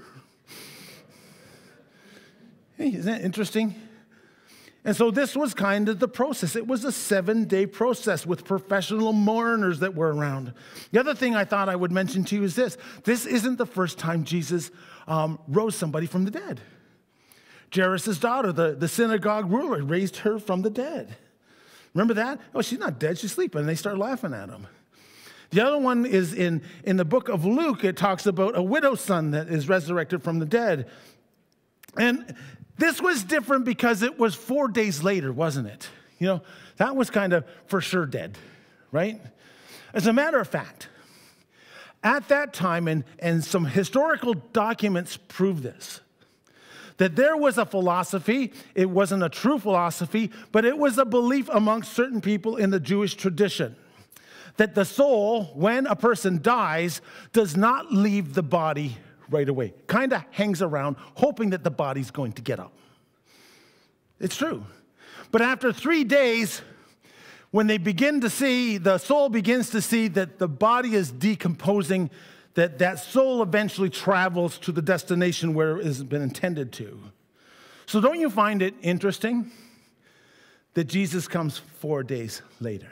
Hey, isn't that interesting? And so this was kind of the process. It was a 7-day process with professional mourners that were around. The other thing I thought I would mention to you is this. This isn't the first time Jesus rose somebody from the dead. Jairus' daughter, the synagogue ruler, raised her from the dead. Remember that? Oh, she's not dead, she's sleeping. And they start laughing at him. The other one is in the book of Luke. It talks about a widow's son that is resurrected from the dead. And this was different because it was 4 days later, wasn't it? You know, that was kind of for sure dead, right? As a matter of fact, at that time, and some historical documents prove this, that there was a philosophy. It wasn't a true philosophy, but it was a belief amongst certain people in the Jewish tradition that the soul, when a person dies, does not leave the body right away. Kind of hangs around, hoping that the body's going to get up. It's true. But after 3 days, when they begin to see, the soul begins to see that the body is decomposing, that soul eventually travels to the destination where it has been intended to. So don't you find it interesting that Jesus comes 4 days later.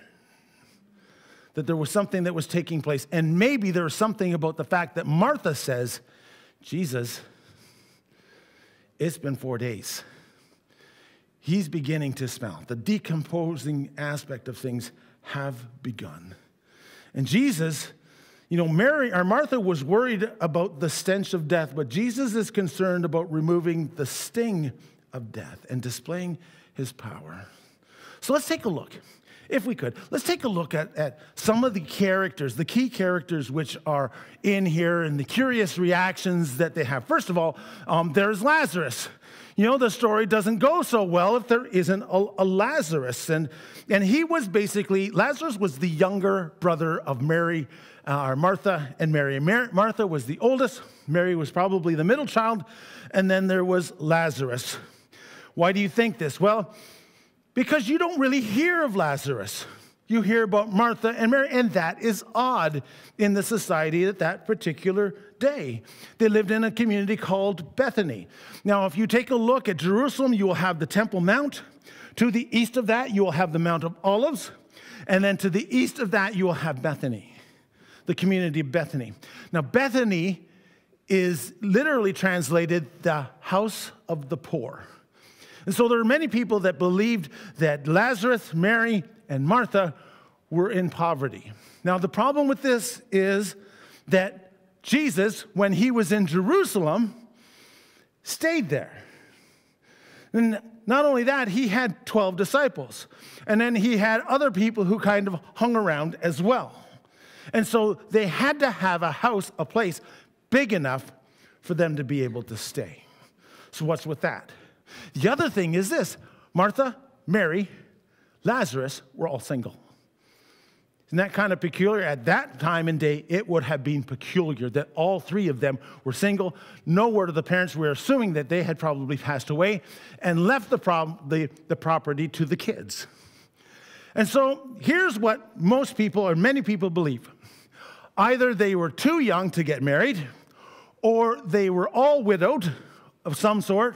That there was something that was taking place. And maybe there was something about the fact that Martha says, Jesus, it's been 4 days. He's beginning to smell. The decomposing aspect of things have begun. And Jesus, Martha was worried about the stench of death, but Jesus is concerned about removing the sting of death and displaying his power. So let's take a look, if we could. Let's take a look at some of the characters, the key characters which are in here and the curious reactions that they have. First of all, there's Lazarus. The story doesn't go so well if there isn't a Lazarus. And he was Lazarus was the younger brother of Martha and Mary. Martha was the oldest. Mary was probably the middle child. And then there was Lazarus. Why do you think this? Well, because you don't really hear of Lazarus. You hear about Martha and Mary, and that is odd in the society at that particular day. They lived in a community called Bethany. Now, if you take a look at Jerusalem, you will have the Temple Mount. To the east of that, you will have the Mount of Olives. And then to the east of that, you will have Bethany, the community of Bethany. Now, Bethany is literally translated the house of the poor. And so there are many people that believed that Lazarus, Mary, and Martha were in poverty. Now, the problem with this is that Jesus, when he was in Jerusalem, stayed there. And not only that, he had 12 disciples. And then he had other people who kind of hung around as well. And so they had to have a house, a place big enough for them to be able to stay. So what's with that? The other thing is this: Martha, Mary, Lazarus were all single. Isn't that kind of peculiar? At that time and day, it would have been peculiar that all three of them were single. No word of the parents. We're assuming that they had probably passed away and left the property to the kids. And so here's what most people or many people believe. Either they were too young to get married, or they were all widowed of some sort,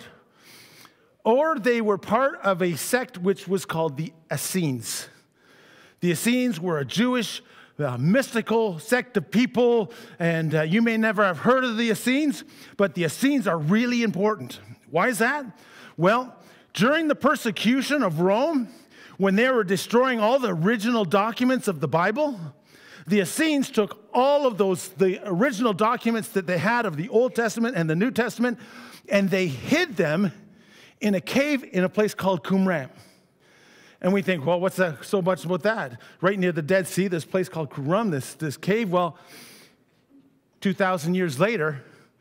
or they were part of a sect which was called the Essenes. The Essenes were a Jewish mystical sect of people, and you may never have heard of the Essenes, but the Essenes are really important. Why is that? Well, during the persecution of Rome, when they were destroying all the original documents of the Bible, the Essenes took all of the original documents that they had of the Old Testament and the New Testament, and they hid them in a cave in a place called Qumran. And we think, well, what's so much about that? Right near the Dead Sea, this place called Qumran, this cave. Well, 2,000 years later,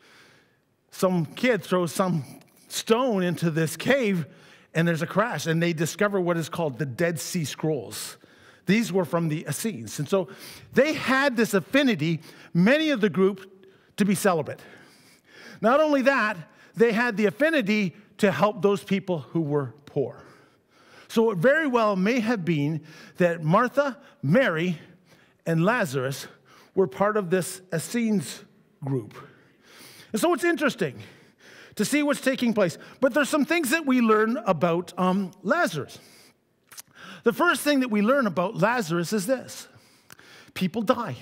some kid throws some stone into this cave, and there's a crash, and they discover what is called the Dead Sea Scrolls. These were from the Essenes. And so they had this affinity, many of the group, to be celibate. Not only that, they had the affinity to help those people who were poor. So it very well may have been that Martha, Mary, and Lazarus were part of this Essenes group. And so it's interesting to see what's taking place. But there's some things that we learn about Lazarus. The first thing that we learn about Lazarus is this: people die.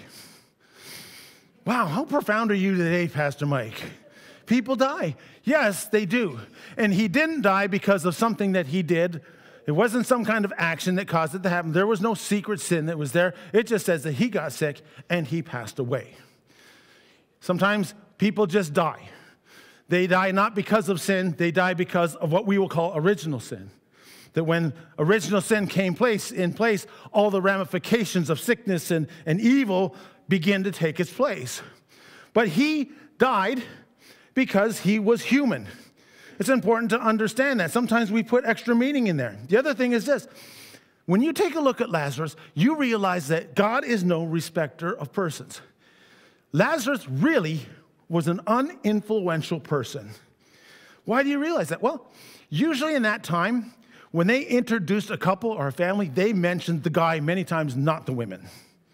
Wow, how profound are you today, Pastor Mike? People die. Yes, they do. And he didn't die because of something that he did. It wasn't some kind of action that caused it to happen. There was no secret sin that was there. It just says that he got sick and he passed away. Sometimes people just die. They die not because of sin. They die because of what we will call original sin. That when original sin came in place, all the ramifications of sickness and evil begin to take its place. But he died because he was human. It's important to understand that. Sometimes we put extra meaning in there. The other thing is this: when you take a look at Lazarus, you realize that God is no respecter of persons. Lazarus really was an uninfluential person. Why do you realize that? Well, usually in that time, when they introduced a couple or a family, they mentioned the guy many times, not the women.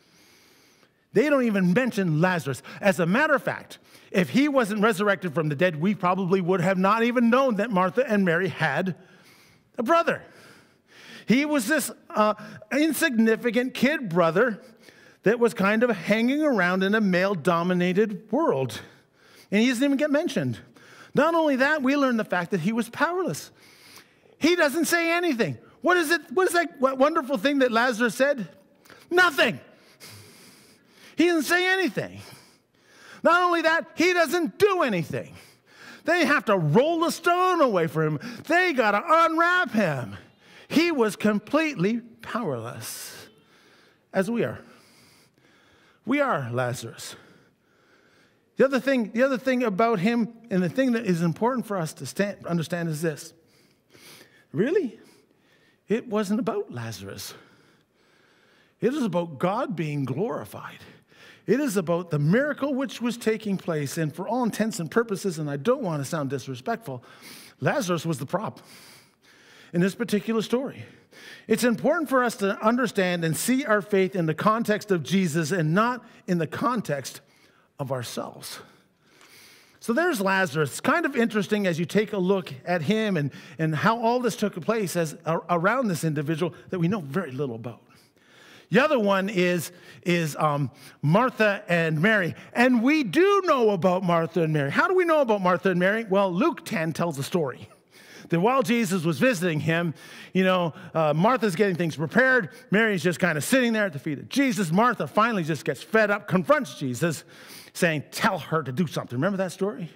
They don't even mention Lazarus. As a matter of fact, if he wasn't resurrected from the dead, we probably would have not even known that Martha and Mary had a brother. He was this insignificant kid brother that was kind of hanging around in a male-dominated world. And he doesn't even get mentioned. Not only that, we learn the fact that he was powerless. He doesn't say anything. What is that wonderful thing that Lazarus said? Nothing. He doesn't say anything. Not only that, he doesn't do anything. They have to roll the stone away from him. They got to unwrap him. He was completely powerless, as we are. We are Lazarus. The other thing about him, and the thing that is important for us to understand is this. Really, it wasn't about Lazarus. It is about God being glorified. It is about the miracle which was taking place, and for all intents and purposes, and I don't want to sound disrespectful, Lazarus was the prop in this particular story. It's important for us to understand and see our faith in the context of Jesus and not in the context of ourselves. So there's Lazarus. It's kind of interesting as you take a look at him and how all this took place around this individual that we know very little about. The other one is Martha and Mary. And we do know about Martha and Mary. How do we know about Martha and Mary? Well, Luke 10 tells the story. That while Jesus was visiting him, Martha's getting things prepared. Mary's just kind of sitting there at the feet of Jesus. Martha finally just gets fed up, confronts Jesus, saying, tell her to do something. Remember that story?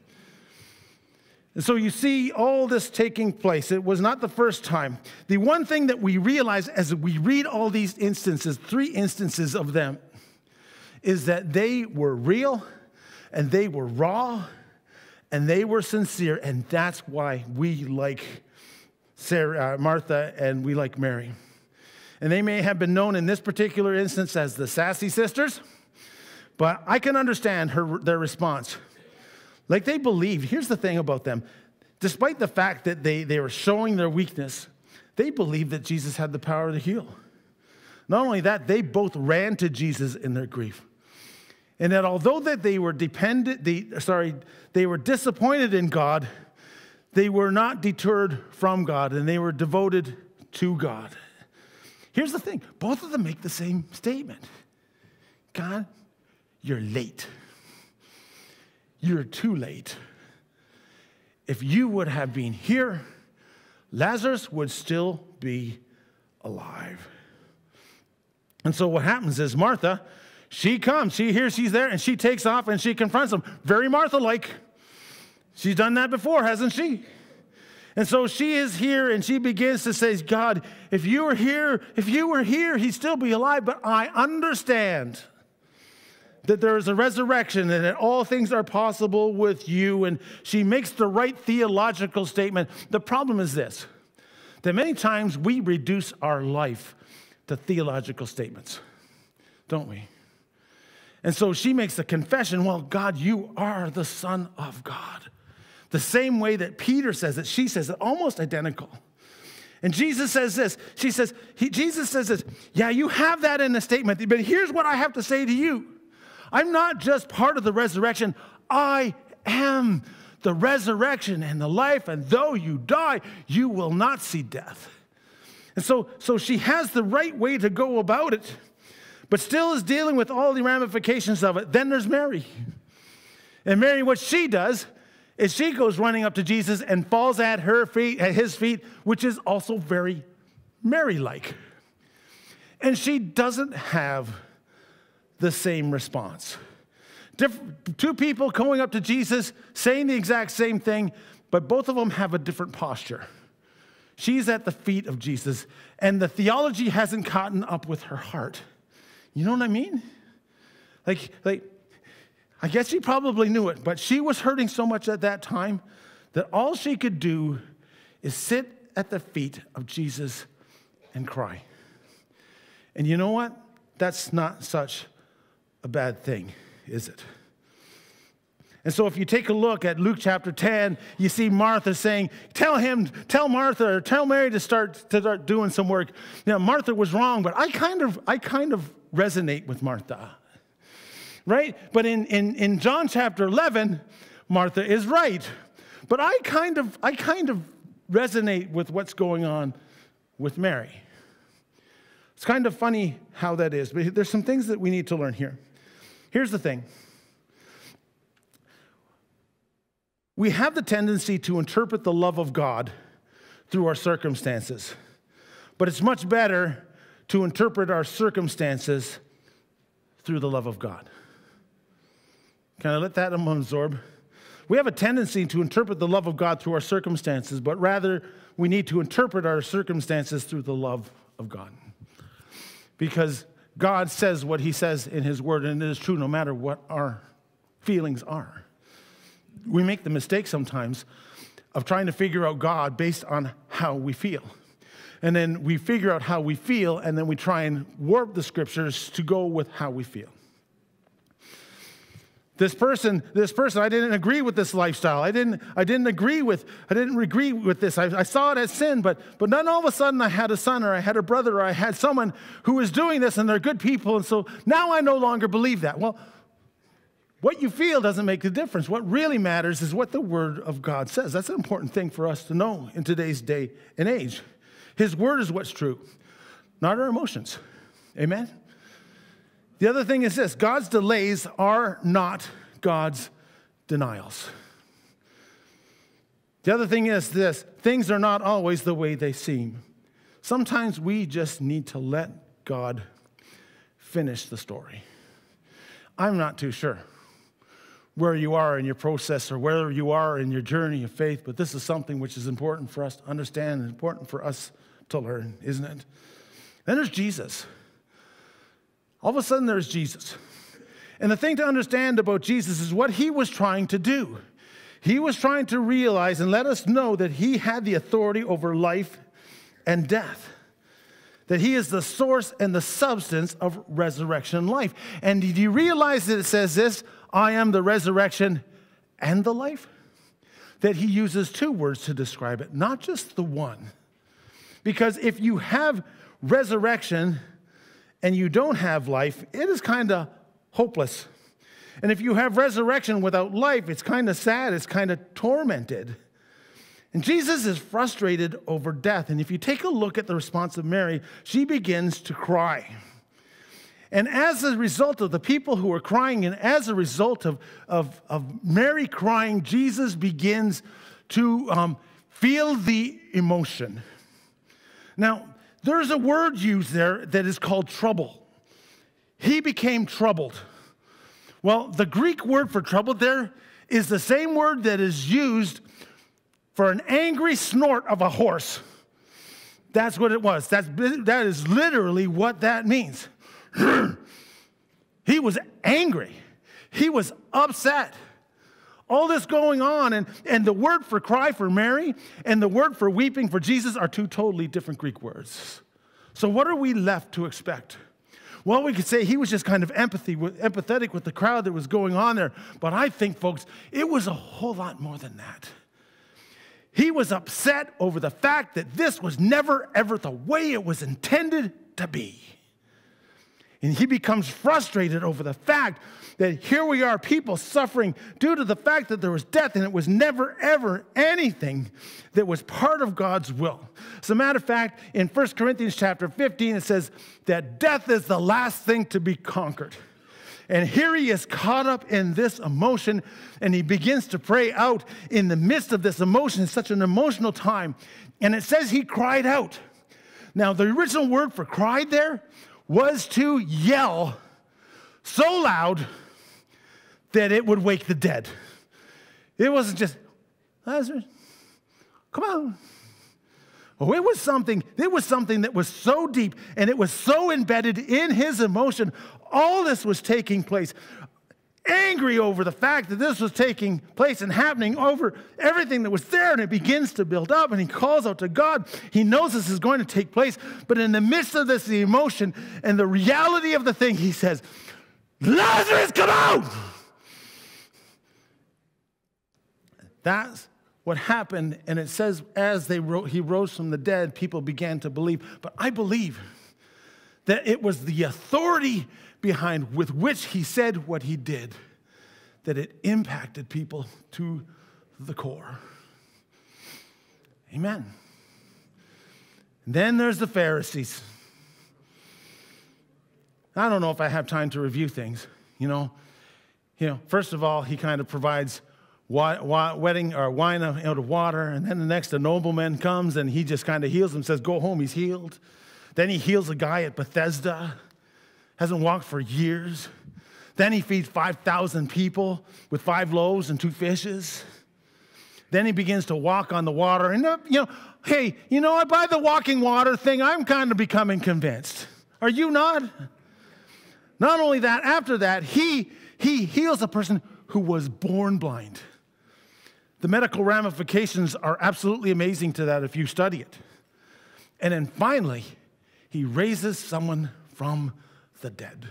And so you see all this taking place. It was not the first time. The one thing that we realize as we read all these instances, 3 instances of them, is that they were real and they were raw and they were sincere, and that's why we like Martha and we like Mary. And they may have been known in this particular instance as the sassy sisters, but I can understand their response. Like they believed, here's the thing about them. Despite the fact that they were showing their weakness, they believed that Jesus had the power to heal. Not only that, they both ran to Jesus in their grief. And that although that they were disappointed in God, they were not deterred from God, and they were devoted to God. Here's the thing. Both of them make the same statement. God, you're late. You're too late. If you would have been here, Lazarus would still be alive. And so what happens is Martha, she comes, she hears she's there, and she takes off and she confronts him. Very Martha-like. She's done that before, hasn't she? And so she is here and she begins to say, God, if you were here, he'd still be alive, but I understand that there is a resurrection and that all things are possible with you. And she makes the right theological statement. The problem is this, that many times we reduce our life to theological statements, don't we? And so she makes the confession, well, God, you are the Son of God. The same way that Peter says it, she says it, almost identical. And Jesus says this, Jesus says this, yeah, you have that in the statement, but here's what I have to say to you. I'm not just part of the resurrection. I am the resurrection and the life, and though you die, you will not see death. And so she has the right way to go about it, but still is dealing with all the ramifications of it. Then there's Mary. And Mary, what she does is she goes running up to Jesus and falls at his feet, which is also very Mary-like. And she doesn't have the same response. Two people going up to Jesus, saying the exact same thing, but both of them have a different posture. She's at the feet of Jesus, and the theology hasn't caught up with her heart. You know what I mean? Like, I guess she probably knew it, but she was hurting so much at that time that all she could do is sit at the feet of Jesus and cry. And you know what? That's not such a bad thing, is it? And so if you take a look at Luke chapter 10, you see Martha saying, tell Martha or tell Mary to start doing some work. Now, Martha was wrong, but I kind of resonate with Martha. Right? But in John chapter 11, Martha is right. But I kind of resonate with what's going on with Mary. It's kind of funny how that is, but there's some things that we need to learn here. Here's the thing. We have the tendency to interpret the love of God through our circumstances, but it's much better to interpret our circumstances through the love of God. Can I let that absorb? We have a tendency to interpret the love of God through our circumstances, but rather we need to interpret our circumstances through the love of God. Because God says what he says in his word, and it is true no matter what our feelings are. We make the mistake sometimes of trying to figure out God based on how we feel. And then we figure out how we feel, and then we try and warp the scriptures to go with how we feel. This person, I didn't agree with this lifestyle. I didn't agree with this. I saw it as sin, but then all of a sudden I had a son or I had a brother or I had someone who was doing this and they're good people, and so now I no longer believe that. Well, what you feel doesn't make a difference. What really matters is what the Word of God says. That's an important thing for us to know in today's day and age. His Word is what's true, not our emotions. Amen? The other thing is this: God's delays are not God's denials. The other thing is this: things are not always the way they seem. Sometimes we just need to let God finish the story. I'm not too sure where you are in your process or where you are in your journey of faith, but this is something which is important for us to understand and important for us to learn, isn't it? Then there's Jesus. All of a sudden, there's Jesus. And the thing to understand about Jesus is what he was trying to do. He was trying to realize and let us know that he had the authority over life and death. That he is the source and the substance of resurrection life. And did you realize that it says this: I am the resurrection and the life? That he uses two words to describe it, not just the one. Because if you have resurrection and you don't have life, it is kind of hopeless. And if you have resurrection without life, it's kind of sad, it's kind of tormented. And Jesus is frustrated over death. And if you take a look at the response of Mary, she begins to cry. And as a result of the people who are crying, and as a result of Mary crying, Jesus begins to feel the emotion. Now, there's a word used there that is called trouble. He became troubled. Well, the Greek word for troubled there is the same word that is used for an angry snort of a horse. That's what it was. That is literally what that means. He was angry. He was upset. All this going on, and the word for cry for Mary and the word for weeping for Jesus are two totally different Greek words. So what are we left to expect? Well, we could say he was just kind of empathetic with the crowd that was going on there. But I think, folks, it was a whole lot more than that. He was upset over the fact that this was never, ever the way it was intended to be. And he becomes frustrated over the fact that here we are, people suffering due to the fact that there was death, and it was never, ever anything that was part of God's will. As a matter of fact, in 1 Corinthians chapter 15, it says that death is the last thing to be conquered. And here he is caught up in this emotion, and he begins to pray out in the midst of this emotion. It's such an emotional time. And it says he cried out. Now, the original word for cried there was to yell so loud that it would wake the dead. It wasn't just, Lazarus, come on. Oh, it was something that was so deep, and it was so embedded in his emotion. All this was taking place. Angry over the fact that this was taking place and happening over everything that was there, and it begins to build up, and he calls out to God. He knows this is going to take place, but in the midst of this, the emotion and the reality of the thing, he says, Lazarus, come out! That's what happened, and it says as he rose from the dead, people began to believe. But I believe that it was the authority with which he said what he did, that it impacted people to the core. Amen. And then there's the Pharisees. I don't know if I have time to review things, First of all, he kind of provides wine out of water, and then the next, a nobleman comes, and he just kind of heals him, says, go home, he's healed. Then he heals a guy at Bethesda, hasn't walked for years. Then he feeds 5,000 people with 5 loaves and 2 fishes. Then he begins to walk on the water. And, by the walking water thing, I'm kind of becoming convinced. Are you not? Not only that, after that, he heals a person who was born blind. The medical ramifications are absolutely amazing to that if you study it. And then finally, he raises someone from the dead.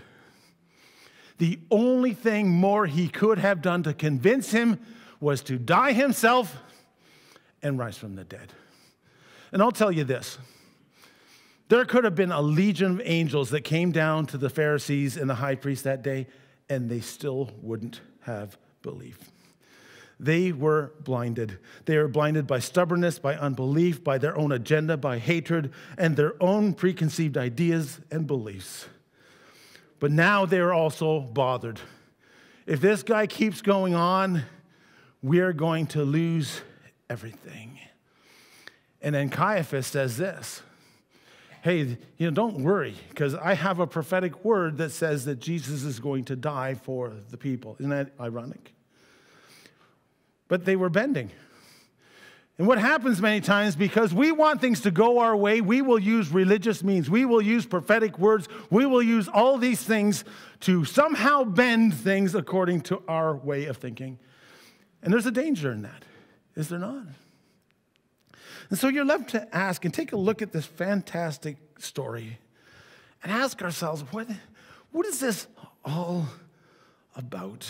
The only thing more he could have done to convince him was to die himself and rise from the dead. And I'll tell you this. There could have been a legion of angels that came down to the Pharisees and the high priest that day, and they still wouldn't have believed. They were blinded. They were blinded by stubbornness, by unbelief, by their own agenda, by hatred, and their own preconceived ideas and beliefs. But now they're also bothered. If this guy keeps going on, we're going to lose everything. And then Caiaphas says this, hey, don't worry, because I have a prophetic word that says that Jesus is going to die for the people. Isn't that ironic? But they were bending. And what happens many times, because we want things to go our way, we will use religious means. We will use prophetic words. We will use all these things to somehow bend things according to our way of thinking. And there's a danger in that, is there not? And so you're left to ask and take a look at this fantastic story and ask ourselves, what is this all about?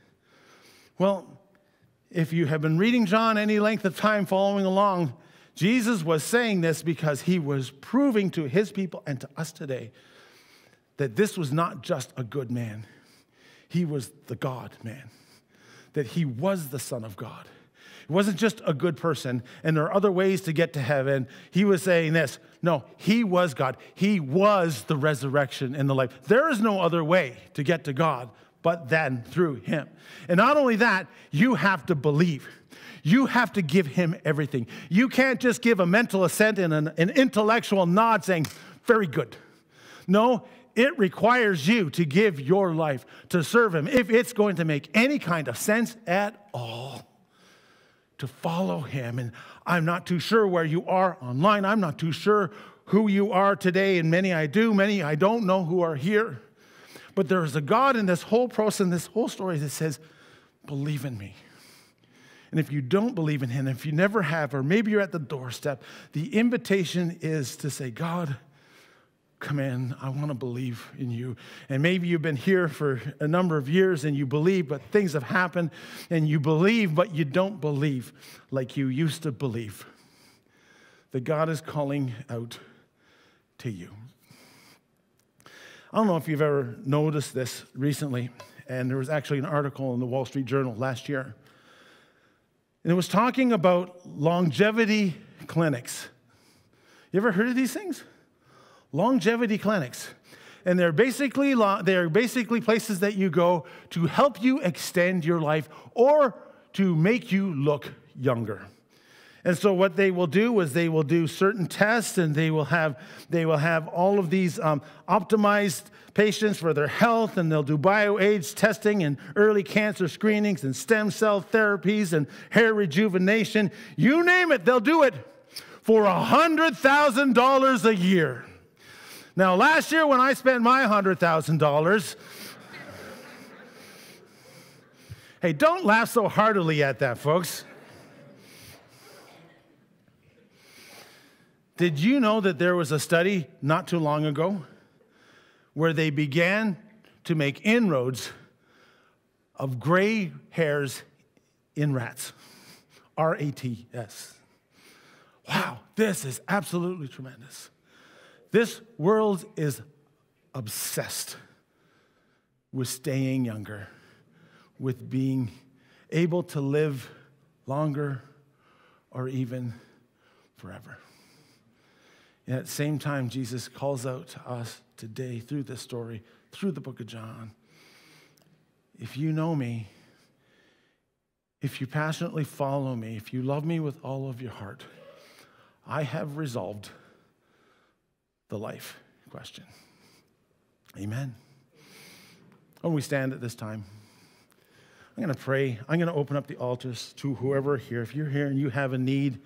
Well, if you have been reading John any length of time following along, Jesus was saying this because he was proving to his people and to us today that this was not just a good man. He was the God man, that he was the Son of God. It wasn't just a good person, and there are other ways to get to heaven. He was saying this, no, he was God. He was the resurrection and the life. There is no other way to get to God but then through him. And not only that, you have to believe. You have to give him everything. You can't just give a mental assent and an intellectual nod saying, very good. No, it requires you to give your life to serve him if it's going to make any kind of sense at all. To follow him. And I'm not too sure where you are online. I'm not too sure who you are today, and many I do, many I don't know who are here. But there is a God in this whole process, in this whole story that says, believe in me. And if you don't believe in him, if you never have, or maybe you're at the doorstep, the invitation is to say, God, come in, I want to believe in you. And maybe you've been here for a number of years and you believe, but things have happened, and you believe, but you don't believe like you used to believe. That God is calling out to you. I don't know if you've ever noticed this recently, and there was actually an article in the Wall Street Journal last year. And it was talking about longevity clinics. You ever heard of these things? Longevity clinics. And they're basically places that you go to help you extend your life or to make you look younger. And so what they will do is they will do certain tests, and they will have all of these optimized patients for their health, and they'll do bioage testing and early cancer screenings and stem cell therapies and hair rejuvenation. You name it, they'll do it for $100,000 a year. Now, last year when I spent my $100,000, hey, don't laugh so heartily at that, folks. Did you know that there was a study not too long ago where they began to make inroads of gray hairs in rats? R-A-T-S. Wow, this is absolutely tremendous. This world is obsessed with staying younger, with being able to live longer or even forever. And at the same time, Jesus calls out to us today through this story, through the book of John. If you know me, if you passionately follow me, if you love me with all of your heart, I have resolved the life question. Amen. When we stand at this time, I'm going to pray. I'm going to open up the altars to whoever here. If you're here and you have a need,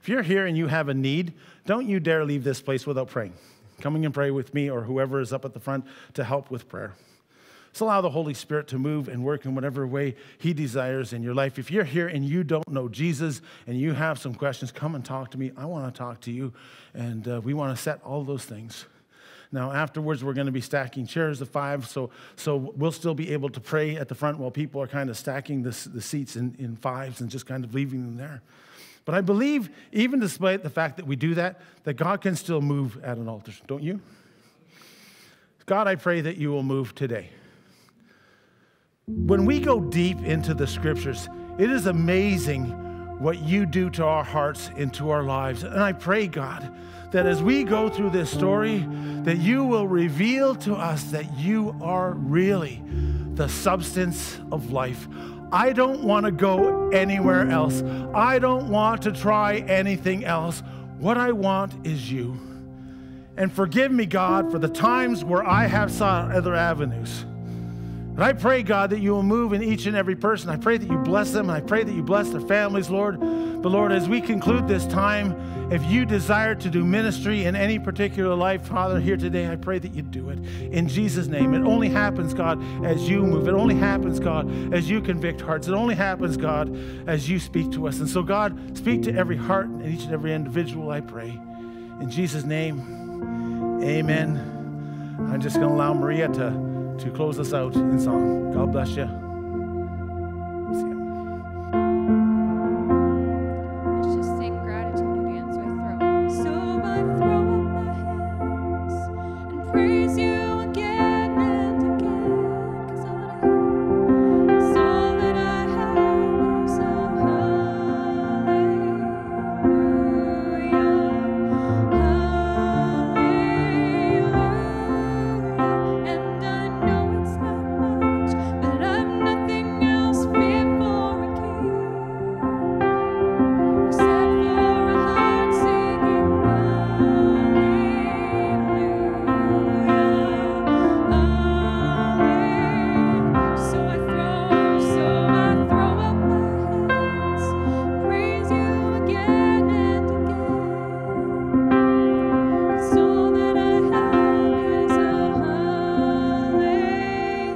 don't you dare leave this place without praying. Coming and pray with me or whoever is up at the front to help with prayer. So allow the Holy Spirit to move and work in whatever way he desires in your life. If you're here and you don't know Jesus and you have some questions, come and talk to me. I want to talk to you, and we want to set all those things. Now, afterwards, we're going to be stacking chairs of 5, so we'll still be able to pray at the front while people are kind of stacking the seats in 5s and just kind of leaving them there. But I believe, even despite the fact that we do that God can still move at an altar, don't you? God, I pray that you will move today. When we go deep into the scriptures, it is amazing what you do to our hearts and to our lives. And I pray, God, that as we go through this story, that you will reveal to us that you are really the substance of life. I don't want to go anywhere else. I don't want to try anything else. What I want is you. And forgive me, God, for the times where I have sought other avenues. And I pray, God, that you will move in each and every person. I pray that you bless them, and I pray that you bless their families, Lord. But Lord, as we conclude this time, if you desire to do ministry in any particular life, Father, here today, I pray that you do it. In Jesus' name. It only happens, God, as you move. It only happens, God, as you convict hearts. It only happens, God, as you speak to us. And so, God, speak to every heart and each and every individual, I pray. In Jesus' name, amen. I'm just going to allow Maria to close us out in song. God bless you. Let's just sing gratitude again. So I throw up my hands and praise you again and again, 'cause all that I have is a hallelujah, hallelujah. And I know it's not much, but I've nothing else fit for a king except for a heart singing hallelujah, hallelujah. So I throw up my hands, praise you again and again, 'cause all that I have is a hallelujah,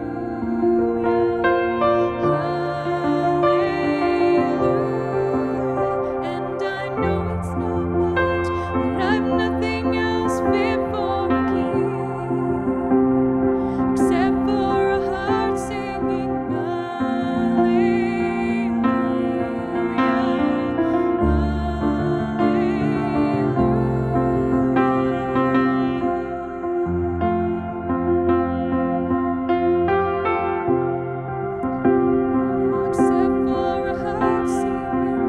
hallelujah. And I know it's not much, but I've nothing else fit for a king except for a heart singing hallelujah, hallelujah. Except for a heart singing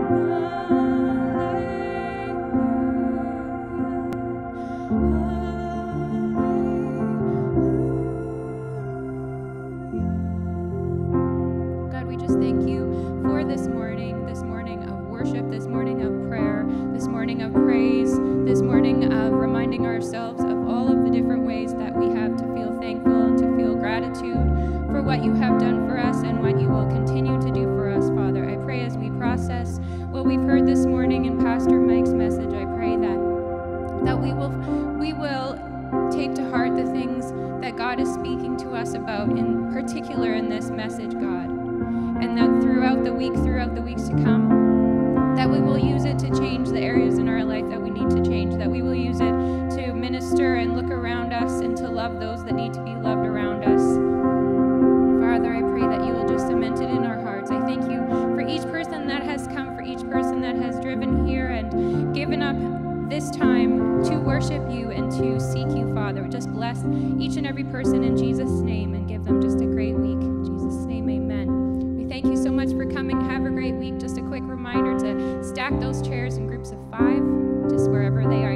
hallelujah. God, we just thank you for this morning of worship, this morning of prayer, this morning of praise, this morning of reminding ourselves of all of the different ways that we have to feel thankful and to feel gratitude for what you have done for us and what you will continue to do for us, Father. I pray as we process what we've heard this morning in Pastor Mike's message, I pray that we will take to heart the things that God is speaking to us about, in particular in this message, God. And that throughout the weeks to come, that we will use it to change the areas in our life that we need to change, that we will use it to minister and look around us and to love those that need to be loved around us. Father, I pray that you will just cement it in our hearts. I thank you for each person that has come, for each person that has driven here and given up this time to worship you and to seek you, Father. Just bless each and every person in Jesus' name and give them just a great week. In Jesus' name, amen. We thank you so much for coming. Have a great week. Just a quick reminder to stack those chairs in groups of 5, just wherever they are.